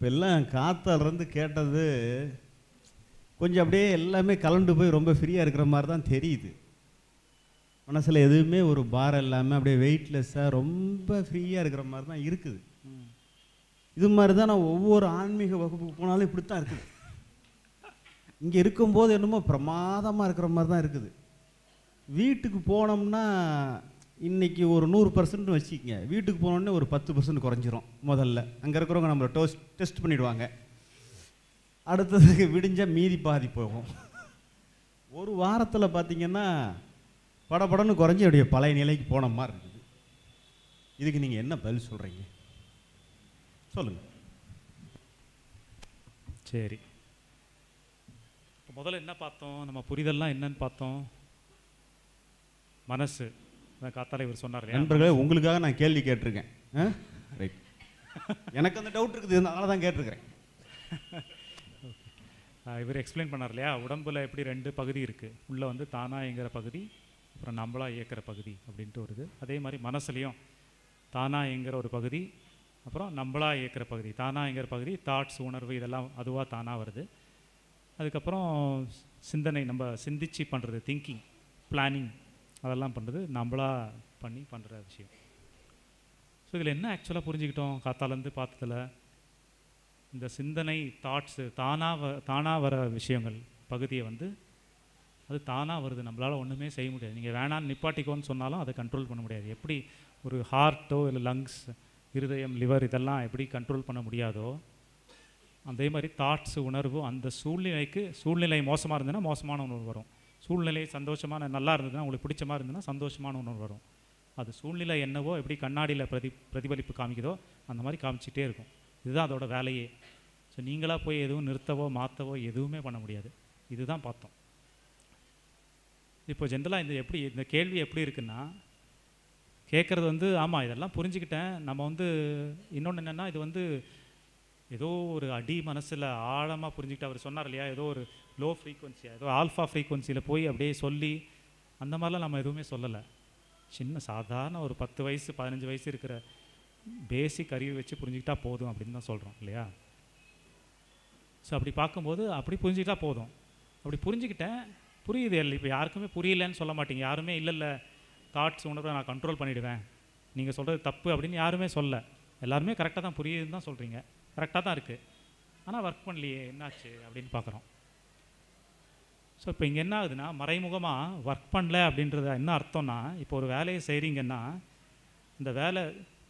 இப்போ எல்லாம் காத்தாலேருந்து கேட்டது கொஞ்சம் அப்படியே எல்லாமே கலண்டு போய் ரொம்ப ஃப்ரீயாக இருக்கிற மாதிரி தான் தெரியுது. மனசில் எதுவுமே ஒரு பாரம் இல்லாமல் அப்படியே வெயிட்லெஸ்ஸாக ரொம்ப ஃப்ரீயாக இருக்கிற மாதிரி தான் இருக்குது. இது மாதிரி தான் நான் ஒவ்வொரு ஆன்மீக வகுப்புக்கு போனாலும் இப்படி தான் இருக்குது. இங்கே இருக்கும்போது என்னமோ பிரமாதமாக இருக்கிற மாதிரி தான் இருக்குது. வீட்டுக்கு போனோம்னா இன்றைக்கி ஒரு 100% வச்சுக்கிங்க, வீட்டுக்கு போனோடனே ஒரு 10% குறைஞ்சிரும். முதல்ல அங்கே இருக்கிறவங்க நம்மளை டெஸ்ட் பண்ணிவிடுவாங்க. அடுத்ததுக்கு விடிஞ்சால் மீதி பாதி போகும். ஒரு வாரத்தில் பார்த்திங்கன்னா படபடன்னு குறைஞ்சி அப்படியே பழைய நிலைக்கு போன மாதிரி இருக்குது. இதுக்கு நீங்கள் என்ன பதில் சொல்கிறீங்க? சொல்லுங்கள். சரி, இப்போ முதல்ல என்ன பார்த்தோம்? நம்ம புரிதல்லாம் என்னன்னு பார்த்தோம்? மனசு. காத்தால இவர் சொன்னார் இல்லையா? நண்பர்களே, உங்களுக்காக நான் கேள்வி கேட்டிருக்கேன். ரைட், எனக்கு அந்த டவுட் இருக்குது, அதனால தான் கேட்டிருக்கிறேன். இவர் எக்ஸ்பிளைன் பண்ணார் இல்லையா? உடம்பில் எப்படி 2 பகுதி இருக்குது. உள்ளே வந்து தானாக இயங்குகிற பகுதி, அப்புறம் நம்மளா இயக்கிற பகுதி அப்படின்ட்டு வருது. அதே மாதிரி மனசுலையும் தானாக இயங்குகிற ஒரு பகுதி, அப்புறம் நம்மளா இயக்கிற பகுதி. தானாக இயங்குகிற பகுதி தாட்ஸ், உணர்வு, இதெல்லாம் அதுவாக தானாக வருது. அதுக்கப்புறம் சிந்தனை, நம்ம சிந்திச்சு பண்ணுறது, திங்கிங், பிளானிங், அதெல்லாம் பண்ணுறது நம்மளா பண்ணி பண்ணுற விஷயம். ஸோ இதில் என்ன ஆக்சுவலாக புரிஞ்சுக்கிட்டோம் காத்தாலேருந்து பார்த்ததில்? இந்த சிந்தனை, தாட்ஸு, தானாக வர விஷயங்கள் பகுதியை வந்து அது தானாக வருது. நம்மளால் ஒன்றுமே செய்ய முடியாது. நீங்கள் வேணான்னு நிப்பாட்டிக்கோன்னு சொன்னாலும் அதை கண்ட்ரோல் பண்ண முடியாது. எப்படி ஒரு ஹார்ட்டோ இல்லை லங்ஸ், இருதயம், லிவர், இதெல்லாம் எப்படி கண்ட்ரோல் பண்ண முடியாதோ, அதே மாதிரி தாட்ஸு, உணர்வு அந்த சூழ்நிலை மோசமாக இருந்ததுன்னா மோசமான உணர்வு வரும். சூழ்நிலை சந்தோஷமான நல்லா இருந்ததுன்னா, உங்களுக்கு பிடிச்ச மாதிரி இருந்ததுன்னா சந்தோஷமான உணர்வு வரும். அது சூழ்நிலை என்னவோ எப்படி கண்ணாடியில் பிரதிபலிப்பு காமிக்குதோ அந்த மாதிரி காமிச்சிட்டே இருக்கும். இதுதான் அதோட வேலையே. ஸோ நீங்களாக போய் எதுவும் நிறுத்தவோ மாற்றவோ எதுவுமே பண்ண முடியாது. இதுதான் பார்த்தோம். இப்போ ஜென்ரலாக இந்த கேள்வி எப்படி இருக்குன்னா, கேட்குறது வந்து ஆமாம் இதெல்லாம் புரிஞ்சுக்கிட்டேன். நம்ம வந்து இன்னொன்று என்னென்னா, இது வந்து ஏதோ ஒரு அடி மனசில் ஆழமாக புரிஞ்சுக்கிட்டு அவர் சொன்னார் இல்லையா, ஏதோ ஒரு லோ ஃப்ரீக்குவன்சியாக, ஏதோ ஆல்ஃபா ஃப்ரீக்குவன்சியில் போய் அப்படியே சொல்லி அந்த மாதிரிலாம் நம்ம எதுவுமே சொல்லலை. சின்ன சாதாரண ஒரு 10 வயசு 15 வயசு இருக்கிற பேசிக் அறிவு வச்சு புரிஞ்சுக்கிட்டா போதும் அப்படின்னு தான் சொல்கிறோம் இல்லையா? ஸோ அப்படி பார்க்கும்போது அப்படி புரிஞ்சுக்கிட்டா போதும். அப்படி புரிஞ்சுக்கிட்டேன், புரியுது. இப்போ யாருக்குமே புரியலன்னு சொல்ல மாட்டீங்க. யாருமே இல்லை தாட்ஸ், உணர்வை நான் கண்ட்ரோல் பண்ணிவிடுவேன், நீங்கள் சொல்கிறது தப்பு அப்படின்னு யாருமே சொல்ல. எல்லாருமே கரெக்டாக தான் புரியுதுன்னு தான் சொல்கிறீங்க. கரெக்டாக தான் இருக்குது. ஆனால் ஒர்க் பண்ணலையே, என்னாச்சு அப்படின்னு பார்க்குறோம். ஸோ இப்போ இங்கே என்ன ஆகுதுன்னா, மறைமுகமாக ஒர்க் பண்ணல அப்படின்றது என்ன அர்த்தம்னா, இப்போ ஒரு வேலையை செய்கிறீங்கன்னா இந்த வேலை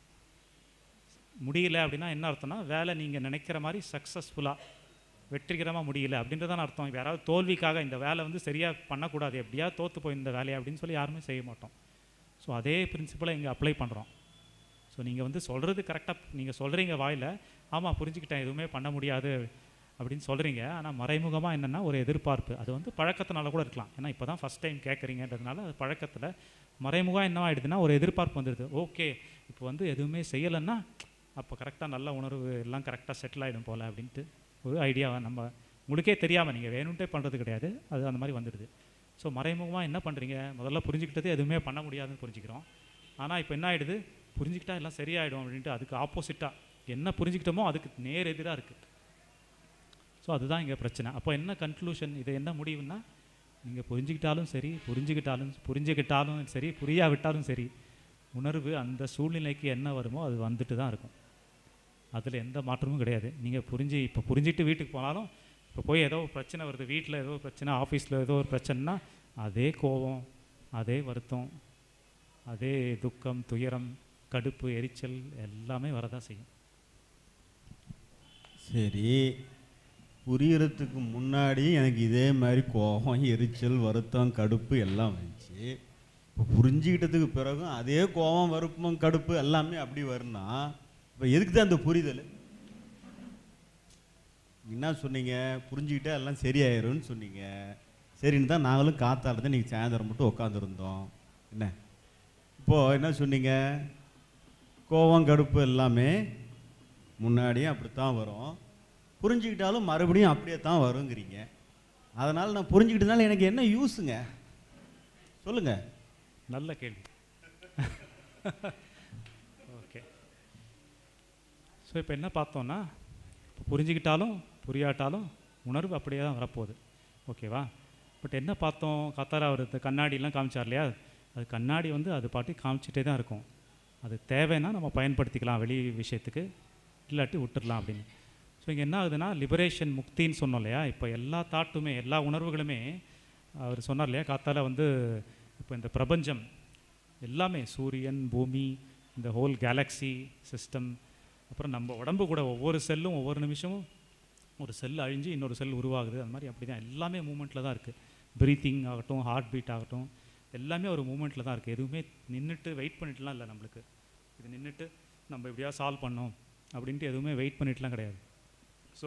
முடியல அப்படின்னா என்ன அர்த்தம்னா, வேலை நீங்கள் நினைக்கிற மாதிரி சக்ஸஸ்ஃபுல்லாக வெற்றிகரமாக முடியல அப்படின்றதான் அர்த்தம். இப்போ யாராவது தோல்விக்காக இந்த வேலை வந்து சரியாக பண்ணக்கூடாது, எப்படியா தோற்று போய் இந்த வேலையை அப்படின்னு சொல்லி யாருமே செய்ய மாட்டோம். ஸோ அதே பிரின்சிபலை இங்கே அப்ளை பண்ணுறோம். ஸோ நீங்கள் வந்து சொல்கிறது கரெக்டாக நீங்கள் சொல்கிறீங்க வாயில், ஆமாம் புரிஞ்சுக்கிட்டேன் எதுவுமே பண்ண முடியாது அப்படின்னு சொல்கிறீங்க. ஆனால் மறைமுகமாக என்னென்னா ஒரு எதிர்பார்ப்பு. அது வந்து பழக்கத்தினால கூட இருக்கலாம். ஏன்னா இப்போ தான் ஃபஸ்ட் டைம் கேட்குறீங்கன்றதுனால அது பழக்கத்தில் மறைமுகம் என்ன ஆகிடுதுன்னா ஒரு எதிர்பார்ப்பு வந்துடுது. ஓகே இப்போ வந்து எதுவுமே செய்யலைன்னா அப்போ கரெக்டாக நல்ல உணர்வு எல்லாம் கரெக்டாக செட்டில் ஆகிடும் போல் அப்படின்ட்டு ஒரு ஐடியாவை நம்ம உங்களுக்கே தெரியாமல், நீங்கள் வேணும்ட்டே பண்ணுறது கிடையாது, அது அந்த மாதிரி வந்துடுது. ஸோ மறைமுகமாக என்ன பண்ணுறீங்க, முதல்ல புரிஞ்சுக்கிட்டது எதுவுமே பண்ண முடியாதுன்னு புரிஞ்சுக்கிறோம். ஆனால் இப்போ என்ன ஆகிடுது, புரிஞ்சுக்கிட்டா எல்லாம் சரியாயிடும் அப்படின்ட்டு அதுக்கு ஆப்போசிட்டாக என்ன புரிஞ்சுக்கிட்டோமோ அதுக்கு நேர் எதிராக இருக்குது. ஸோ அதுதான் இங்கே பிரச்சனை. அப்போ என்ன கன்க்ளூஷன், இது என்ன முடிவுன்னா, நீங்கள் புரிஞ்சுக்கிட்டாலும் சரி புரிஞ்சுக்கிட்டாலும் சரி புரியாவிட்டாலும் சரி, உணர்வு அந்த சூழ்நிலைக்கு என்ன வருமோ அது வந்துட்டு தான் இருக்கும். அதில் எந்த மாற்றமும் கிடையாது. நீங்கள் இப்போ புரிஞ்சுட்டு வீட்டுக்கு போனாலும், இப்போ போய் ஏதோ பிரச்சனை வருது, வீட்டில் ஏதோ பிரச்சனை, ஆஃபீஸில் ஏதோ ஒரு பிரச்சனைனா அதே கோபம், அதே வருத்தம், அதே துக்கம், துயரம், கடுப்பு, எரிச்சல் எல்லாமே வரதான் செய்யும். சரி, புரியறதுக்கு முன்னாடி எனக்கு இதே மாதிரி கோபம், எரிச்சல், வருத்தம், கடுப்பு எல்லாம் வந்துச்சு. இப்போ புரிஞ்சுக்கிட்டதுக்கு பிறகும் அதே கோபம், வருத்தம், கடுப்பு எல்லாமே அப்படி வரும்னா இப்போ எதுக்கு தான் அந்த புரிதல்? என்ன சொன்னீங்க, புரிஞ்சுக்கிட்டே எல்லாம் சரியாயிரும்னு சொன்னீங்க. சரின்னு தான் நாங்களும் காத்தாடுறது நீங்கள் சாயந்தரம் மட்டும் உட்காந்துருந்தோம். என்ன இப்போது என்ன சொன்னீங்க, கோபம், கடுப்பு எல்லாமே முன்னாடியும் அப்படித்தான் வரும், புரிஞ்சுக்கிட்டாலும் மறுபடியும் அப்படியே தான் வருங்கிறீங்க. அதனால் நான் புரிஞ்சுக்கிட்டதுனால எனக்கு என்ன யூஸுங்க சொல்லுங்கள். நல்ல கேள்வி. ஓகே, ஸோ இப்போ என்ன பார்த்தோன்னா, புரிஞ்சுக்கிட்டாலும் புரியாட்டாலும் உணர்வு அப்படியே தான் வரப்போகுது. ஓகேவா? பட் என்ன பார்த்தோம், கத்தாரா அவர் இந்த கண்ணாடிலாம் காமிச்சார் இல்லையா, அது கண்ணாடி வந்து அது பாட்டி காமிச்சிட்டே தான் இருக்கும். அது தேவைன்னா நம்ம பயன்படுத்திக்கலாம் வெளி விஷயத்துக்கு, இல்லாட்டி விட்டுடலாம் அப்படின்னு. ஸோ இங்கே என்ன ஆகுதுன்னா லிபரேஷன், முக்தின்னு சொன்னோம் இல்லையா. இப்போ எல்லா தாட்டுமே எல்லா உணர்வுகளுமே அவர் சொன்னார் இல்லையா, காத்தால வந்து இப்போ இந்த பிரபஞ்சம் எல்லாமே சூரியன், பூமி, இந்த ஹோல் கேலக்ஸி சிஸ்டம், அப்புறம் நம்ம உடம்பு கூட ஒவ்வொரு செல்லும் ஒவ்வொரு நிமிஷமும் ஒரு செல் அழிஞ்சு இன்னொரு செல் உருவாகுது. அது மாதிரி அப்படி தான் எல்லாமே மூமெண்ட்டில் தான் இருக்குது. ப்ரீத்திங் ஆகட்டும், ஹார்ட் பீட் ஆகட்டும், எல்லாமே ஒரு மூமெண்ட்டில் தான் இருக்குது. எதுவுமே நின்றுட்டு வெயிட் பண்ணிட்டுலாம் இல்லை. நம்மளுக்கு இது நின்றுட்டு நம்ம எப்படியா சால்வ் பண்ணோம் அப்படின்ட்டு எதுவுமே வெயிட் பண்ணிட்டுலாம் கிடையாது. ஸோ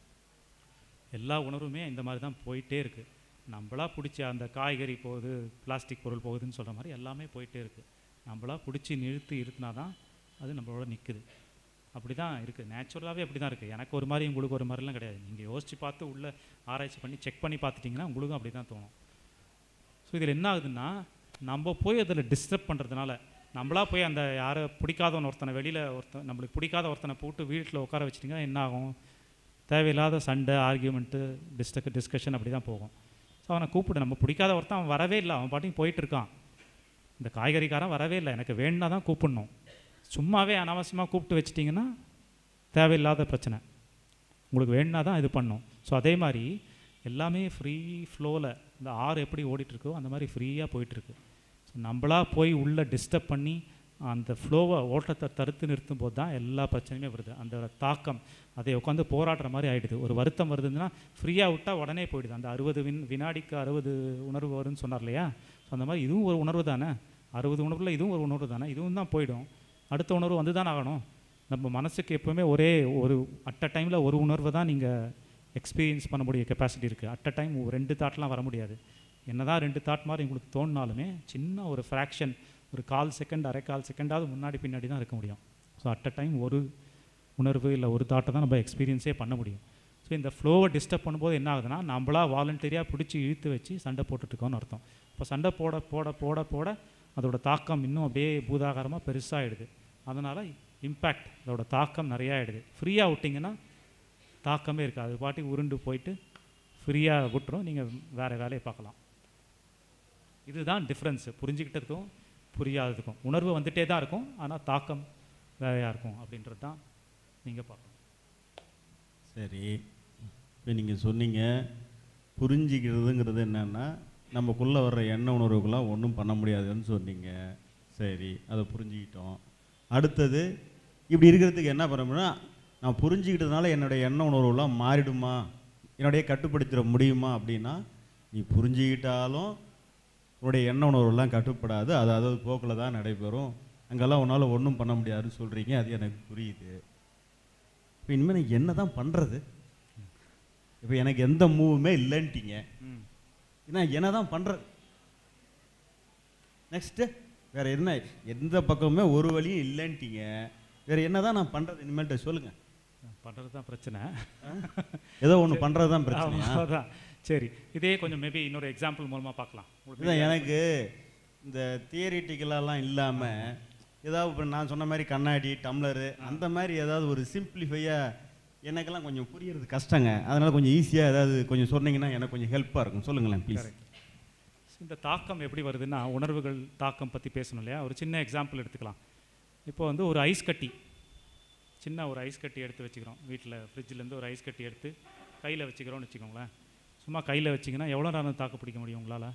எல்லா உணர்வுமே இந்த மாதிரி தான் போயிட்டே இருக்குது. நம்மளா பிடிச்ச அந்த காய்கறி போகுது, பிளாஸ்டிக் பொருள் போகுதுன்னு சொல்கிற மாதிரி எல்லாமே போயிட்டே இருக்குது. நம்மளா பிடிச்சி நிறுத்தினா தான் அது நம்மளோட நிற்குது. அப்படி தான் இருக்குது, நேச்சுரலாகவே அப்படி தான் இருக்குது. எனக்கு ஒரு மாதிரி உங்களுக்கு ஒரு மாதிரிலாம் கிடையாது. நீங்கள் யோசித்து பார்த்து உள்ளே ஆராய்ச்சி பண்ணி செக் பண்ணி பார்த்துட்டிங்கன்னா உங்களுக்கும் அப்படி தான் தோணும். ஸோ இதில் என்ன ஆகுதுன்னா, நம்ம போய் அதில் டிஸ்டர்ப் பண்ணுறதுனால, நம்மளா போய் அந்த யாரை பிடிக்காதவன் ஒருத்தனை வெளியில் நம்மளுக்கு பிடிக்காத ஒருத்தனை போட்டு வீட்டில் உட்கார வச்சிட்டிங்கன்னா என்ன ஆகும், தேவையில்லாத சண்டை, ஆர்கியூமெண்ட்டு, டிஸ்கஷன் அப்படி தான் போகும். ஸோ அவனை கூப்பிடு, நம்ம பிடிக்காத ஒருத்தன் அவன் வரவே இல்லை, அவன் பாட்டியும் போயிட்டுருக்கான். இந்த காய்கறிக்காரன் வரவே இல்லை, எனக்கு வேணுன்னா தான் கூப்பிடணும். சும்மாவே அனாவசியமாக கூப்பிட்டு வச்சிட்டிங்கன்னா தேவையில்லாத பிரச்சனை. உங்களுக்கு வேணுன்னா தான் இது பண்ணும். ஸோ அதே மாதிரி எல்லாமே ஃப்ரீ ஃப்ளோவில் இந்த ஆறு எப்படி ஓடிட்டுருக்கோ அந்த மாதிரி ஃப்ரீயாக போயிட்டுருக்கு. ஸோ நம்மளா போய் உள்ளே டிஸ்டர்ப் பண்ணி அந்த ஃப்ளோவை ஓட்டத்தை தடுத்து நிறுத்தும் போது தான் எல்லா பிரச்சனையுமே வருது. அந்த தாக்கம் அதை உட்காந்து போராடுற மாதிரி ஆகிடுது. ஒரு வருத்தம் வருதுன்னா ஃப்ரீயாக விட்டால் உடனே போயிடுது. அந்த 60 வினாடிக்கு 60 உணர்வு வரும்னு சொன்னார் இல்லையா. ஸோ அந்த மாதிரி இதுவும் ஒரு உணர்வு தானே, 60 உணர்வில் இதுவும் ஒரு உணர்வு தானே, இதுவும் தான் போயிடும். அடுத்த உணர்வு வந்து தான் ஆகணும். நம்ம மனசுக்கு எப்போவுமே ஒரே ஒரு அட் அ டைமில் ஒரு உணர்வை தான் நீங்கள் எக்ஸ்பீரியன்ஸ் பண்ண முடிய கெப்பாசிட்டி இருக்குது. அட் அ டைம் 2 தாட்லாம் வர முடியாது. என்ன தான் 2 தாட் மாதிரி உங்களுக்கு தோணினாலுமே சின்ன ஒரு ஃப்ராக்ஷன், ஒரு 1/4 செகண்ட், அரை 1/4 செகண்டாவது முன்னாடி பின்னாடி தான் இருக்க முடியும். ஸோ அட் அ டைம் ஒரு உணர்வு இல்லை ஒரு தாட்டை தான் நம்ம எக்ஸ்பீரியன்ஸே பண்ண முடியும். ஸோ இந்த ஃப்ளோவை டிஸ்டர்ப் பண்ணும்போது என்ன ஆகுதுன்னா, நம்மளா வாலண்டரியாக பிடிச்சி இழுத்து வச்சு சண்டை போட்டுட்ருக்கோன்னு அர்த்தம். இப்போ சண்டை போட போட போட போட அதோட தாக்கம் இன்னும் அப்படியே பூதாகாரமாக பெருசாகிடுது. அதனால் இம்பேக்ட், அதோட தாக்கம் நிறையா ஆகிடுது. ஃப்ரீயாக விட்டிங்கன்னா தாக்கமே இருக்காது, அது பாட்டுக்கு உருண்டு போயிட்டு ஃப்ரீயாக விட்டுரும், நீங்கள் வேறு வேலையை பார்க்கலாம். இதுதான் டிஃப்ரென்ஸு, புரிஞ்சுக்கிட்டதுக்கும் புரியாததுக்கும். உணர்வு வந்துகிட்டே தான் இருக்கும், ஆனால் தாக்கம் வேறையாக இருக்கும் அப்படின்றது தான் நீங்கள் பார்க்கணும். சரி, இப்போ நீங்கள் சொன்னீங்க புரிஞ்சிக்கிறதுங்கிறது என்னென்னா நமக்குள்ளே வர்ற எண்ண உணர்வுகளாம் ஒன்றும் பண்ண முடியாதுன்னு சொன்னீங்க. சரி, அதை புரிஞ்சுக்கிட்டோம். அடுத்தது இப்படி இருக்கிறதுக்கு என்ன பண்ணணும்னா, நான் புரிஞ்சுக்கிட்டதுனால என்னுடைய எண்ண உணர்வுலாம் மாறிடுமா, என்னுடைய கட்டுப்படுத்திட முடியுமா அப்படின்னா, நீ புரிஞ்சுக்கிட்டாலும் உன்னுடைய எண்ண உணர்வுலாம் கட்டுப்படாது, அது அதாவது போக்கில் தான் நடைபெறும். அங்கெல்லாம் உன்னால் ஒன்றும் பண்ண முடியாதுன்னு சொல்கிறீங்க, அது எனக்கு புரியுது. இப்போ இனிமேல் நான் என்ன தான் பண்ணுறது? இப்போ எனக்கு எந்த மூவுமே இல்லைன்ட்டிங்க, நான் என்ன தான் பண்ணுறது? நெக்ஸ்ட்டு வேறு என்ன, எந்த பக்கமுமே ஒரு வழியும் இல்லைன்ட்டிங்க, வேறு என்ன தான் நான் பண்ணுறது இனிமேல்ட்டு சொல்லுங்கள். பண்ணுறது தான் பிரச்சனை, ஏதோ ஒன்று பண்ணுறது தான் பிரச்சனை தான். சரி, இதே கொஞ்சம் மேபி இன்னொரு எக்ஸாம்பிள் மூலமாக பார்க்கலாம். இதுதான் எனக்கு இந்த தியரிட்டிக்கலாலாம் இல்லாமல் ஏதாவது இப்போ நான் சொன்ன மாதிரி கண்ணாடி, டம்ளரு, அந்த மாதிரி ஏதாவது ஒரு சிம்பிளிஃபையாக, எனக்கெல்லாம் கொஞ்சம் புரியுறது கஷ்டங்க. அதனால் கொஞ்சம் ஈஸியாக ஏதாவது கொஞ்சம் சொன்னீங்கன்னா எனக்கு கொஞ்சம் ஹெல்ப்பாக இருக்கும். சொல்லுங்களேன் ப்ளீஸ். இந்த தாக்கம் எப்படி வருதுன்னா, உணர்வுகள் தாக்கம் பற்றி பேசணும் இல்லையா. ஒரு சின்ன எக்ஸாம்பிள் எடுத்துக்கலாம். இப்போ வந்து ஒரு ஐஸ் கட்டி, சின்ன ஒரு ஐஸ் கட்டி எடுத்து வச்சுக்கிறோம் வீட்டில், ஃப்ரிட்ஜிலேருந்து ஒரு ஐஸ் கட்டி எடுத்து கையில் வச்சுக்கிறோன்னு வச்சுக்கோங்களேன். சும்மா கையில் வச்சிங்கன்னா எவ்வளோ நேரம் தாக்கு பிடிக்க முடியும் உங்களால்?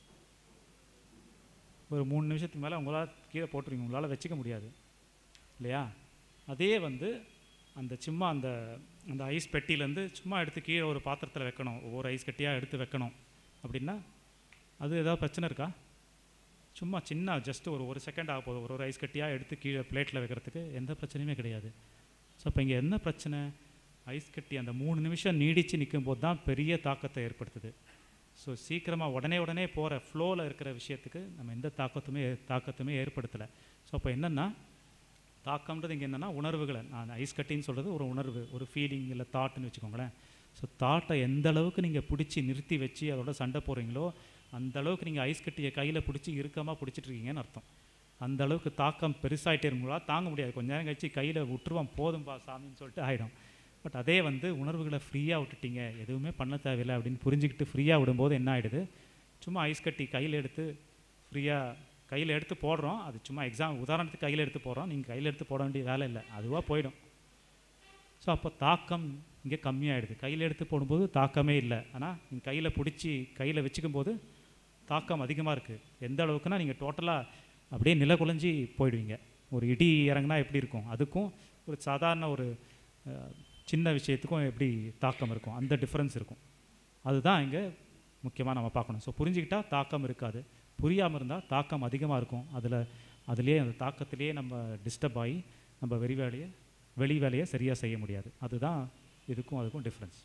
ஒரு 3 நிமிஷத்துக்கு மேலே உங்களால் கீழே போட்டுருவீங்க, உங்களால் வச்சுக்க முடியாது இல்லையா. அதே வந்து அந்த சும்மா அந்த அந்த ஐஸ் பெட்டியிலேருந்து சும்மா எடுத்து கீழே ஒரு பாத்திரத்தில் வைக்கணும், ஒவ்வொரு ஐஸ் கட்டியாக எடுத்து வைக்கணும் அப்படின்னா அது ஏதாவது பிரச்சனை இருக்கா? சும்மா சின்ன ஜஸ்ட்டு ஒரு செகண்ட் ஆக போதும், ஒரு ஐஸ் கட்டியாக எடுத்து கீழே பிளேட்டில் வைக்கிறதுக்கு எந்த பிரச்சனையுமே கிடையாது. ஸோ இப்போ இங்கே என்ன பிரச்சனை, ஐஸ் கட்டி அந்த 3 நிமிஷம் நீடித்து நிற்கும் போது தான் பெரிய தாக்கத்தை ஏற்படுத்துது. ஸோ சீக்கிரமாக உடனே போகிற ஃப்ளோவில் இருக்கிற விஷயத்துக்கு நம்ம எந்த தாக்கத்துமே ஏற்படுத்தலை. ஸோ அப்போ என்னென்னா, தாக்கம்ன்றது இங்கே என்னென்னா உணர்வுகளை, நான் ஐஸ் கட்டின்னு சொல்கிறது ஒரு உணர்வு, ஒரு ஃபீலிங் இல்லை தாட்டுன்னு வச்சுக்கோங்களேன். ஸோ தாட்டை எந்த அளவுக்கு நீங்கள் பிடிச்சி நிறுத்தி வச்சு அதோட சண்டை போடுறீங்களோ அந்த அளவுக்கு நீங்கள் ஐஸ் கட்டியை கையில் பிடிச்சி இறுக்கமாக பிடிச்சிட்ருக்கீங்கன்னு அர்த்தம். அந்த அளவுக்கு தாக்கம் பெருசாகிட்டே இருக்குங்களா, தாங்க முடியாது. கொஞ்ச நேரம் கழிச்சு கையில் விட்டுருவான், போதும்பா சாமின்னு சொல்லிட்டு ஆகிடும். பட் அதே வந்து உணர்வுகளை ஃப்ரீயாக விட்டுட்டீங்க, எதுவுமே பண்ண தேவையில்லை அப்படின்னு புரிஞ்சுக்கிட்டு ஃப்ரீயாக விடும்போது என்ன ஆகிடுது, சும்மா ஐஸ் கட்டி கையில் எடுத்து ஃப்ரீயாக கையில் எடுத்து போடுறோம். அது சும்மா உதாரணத்துக்கு கையில் எடுத்து போடுறோம், நீங்கள் கையில் எடுத்து போட வேண்டிய வேலை இல்லை, அதுவாக போயிடும். ஸோ அப்போ தாக்கம் இங்கே கம்மியாகிடுது. கையில் எடுத்து போடும்போது தாக்கமே இல்லை, ஆனால் நீங்கள் கையில் பிடிச்சி கையில் வச்சுக்கும் போது தாக்கம் அதிகமாக இருக்குது. எந்த அளவுக்குன்னா நீங்கள் டோட்டலாக அப்படியே நில குலைஞ்சி போயிடுவீங்க. ஒரு இடி இறங்குனா எப்படி இருக்கும், அதுக்கும் ஒரு சாதாரண ஒரு சின்ன விஷயத்துக்கும் எப்படி தாக்கம் இருக்கும், அந்த டிஃப்ரென்ஸ் இருக்கும். அதுதான் இங்கே முக்கியமாக நம்ம பார்க்கணும். ஸோ புரிஞ்சுக்கிட்டால் தாக்கம் இருக்காது, புரியாமல் இருந்தால் தாக்கம் அதிகமாக இருக்கும். அதுலேயே அந்த தாக்கத்திலேயே நம்ம டிஸ்டர்ப் ஆகி நம்ம வெளி வேலையை சரியாக செய்ய முடியாது. அதுதான் இதுக்கும் அதுக்கும் டிஃப்ரென்ஸ்.